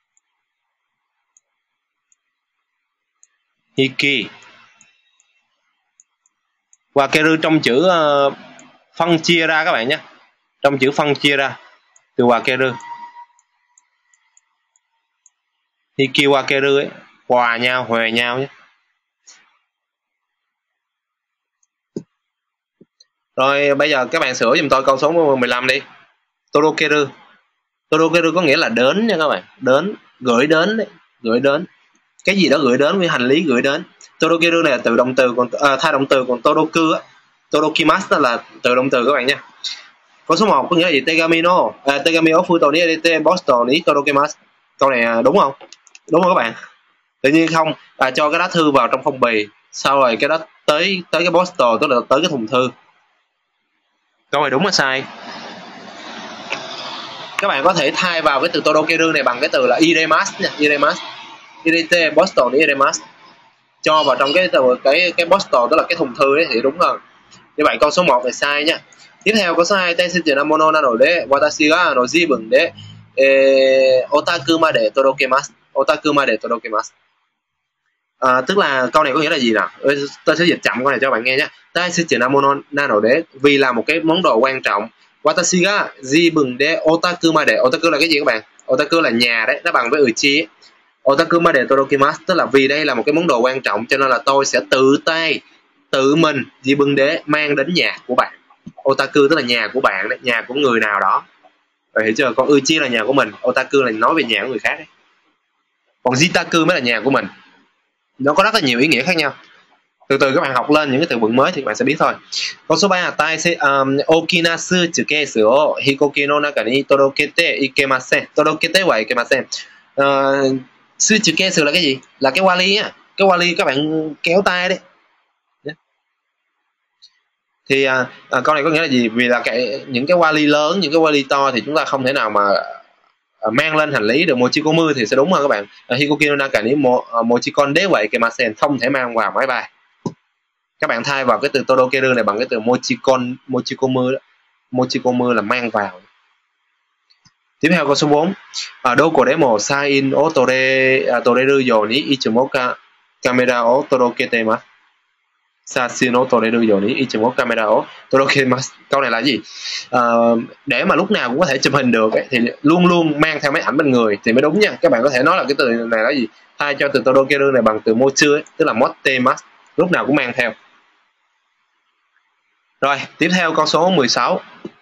A: Hiki. Wakeru trong chữ phân chia ra các bạn nhé. Trong chữ phân chia ra từ wakeru. Hikiwakeru ấy, hòa nhau, huề nhau nhé. Rồi bây giờ các bạn sửa giùm tôi câu số 15 đi. Torokeru. Torokeru có nghĩa là đến nha các bạn. Đến, gửi đến đấy, gửi đến. Cái gì đó gửi đến, với hành lý gửi đến. Torokeru này là từ động từ, còn thay động từ, còn toroku á, torokimasu là từ động từ các bạn nha. Câu số 1 có nghĩa là gì? Tegami no tegami o futo ni erete posto ni torokimasu. Câu này đúng không? Đúng không các bạn? Tự nhiên không, cho cái lá thư vào trong phong bì, sau rồi cái đó tới cái posto, tức là tới cái thùng thư. Câu này đúng hay sai? Các bạn có thể thay vào cái từ torokeru này bằng cái từ là iremasu nha, iremasu. Irete posto ni iremasu. Cho vào trong cái posto, tức là cái thùng thư ấy thì đúng hơn. Như vậy câu số 1 là sai nhá. Tiếp theo câu số 2, Tensetsu na mono nano de watashi ga jibun de otaku made torokimasu. Otaku made torokimasu. Tức là câu này có nghĩa là gì nào? Tôi sẽ dịch chậm câu này cho bạn nghe nhé. Tensetsu na mono nano de, vì là một cái món đồ quan trọng. Watashi ga jibun de otaku made. Otaku là cái gì các bạn? Otaku là nhà đấy, nó bằng với uchi ấy. Otaku made torokimasu, tức là vì đây là một cái món đồ quan trọng cho nên là tôi sẽ tự mình jibun de, mang đến nhà của bạn. Otaku tức là nhà của bạn đấy, nhà của người nào đó. Rồi hiểu chưa? Còn uchi là nhà của mình, otaku là nói về nhà của người khác đấy. Còn jitaku mới là nhà của mình. Nó có rất là nhiều ý nghĩa khác nhau. Từ từ các bạn học lên những cái từ vựng mới thì các bạn sẽ biết thôi. Câu số 3 là okina suitcase o hikoki no naka ni torokete ikemasen. Torokete wa ikemasen. Suitcase là cái gì? Là cái vali á. Cái vali các bạn kéo tay đấy. Thì câu này có nghĩa là gì? Vì là những cái vali lớn, những cái vali to thì chúng ta không thể nào mà mang lên hành lý được. Mochikomu thì sẽ đúng hơn các bạn. Hikoki no naka ni mochikon de wa ikemasen, không thể mang vào máy bay. Các bạn thay vào cái từ torokeru này bằng cái từ mochikomu đó. Mochikomu là mang vào. Tiếp theo câu số 4. Doko demo sain o toreru you ni ichigo camera o toroketemasu. Sashi no toreru you ni ichigo camera o toroketemasu. Câu này là gì? Để mà lúc nào cũng có thể chụp hình được ấy, thì luôn luôn mang theo máy ảnh bên người thì mới đúng nha. Các bạn có thể nói là cái từ này là gì? Thay cho từ torokeru này bằng từ mochu ấy, tức là mottemasu, lúc nào cũng mang theo. Rồi, tiếp theo câu số 16.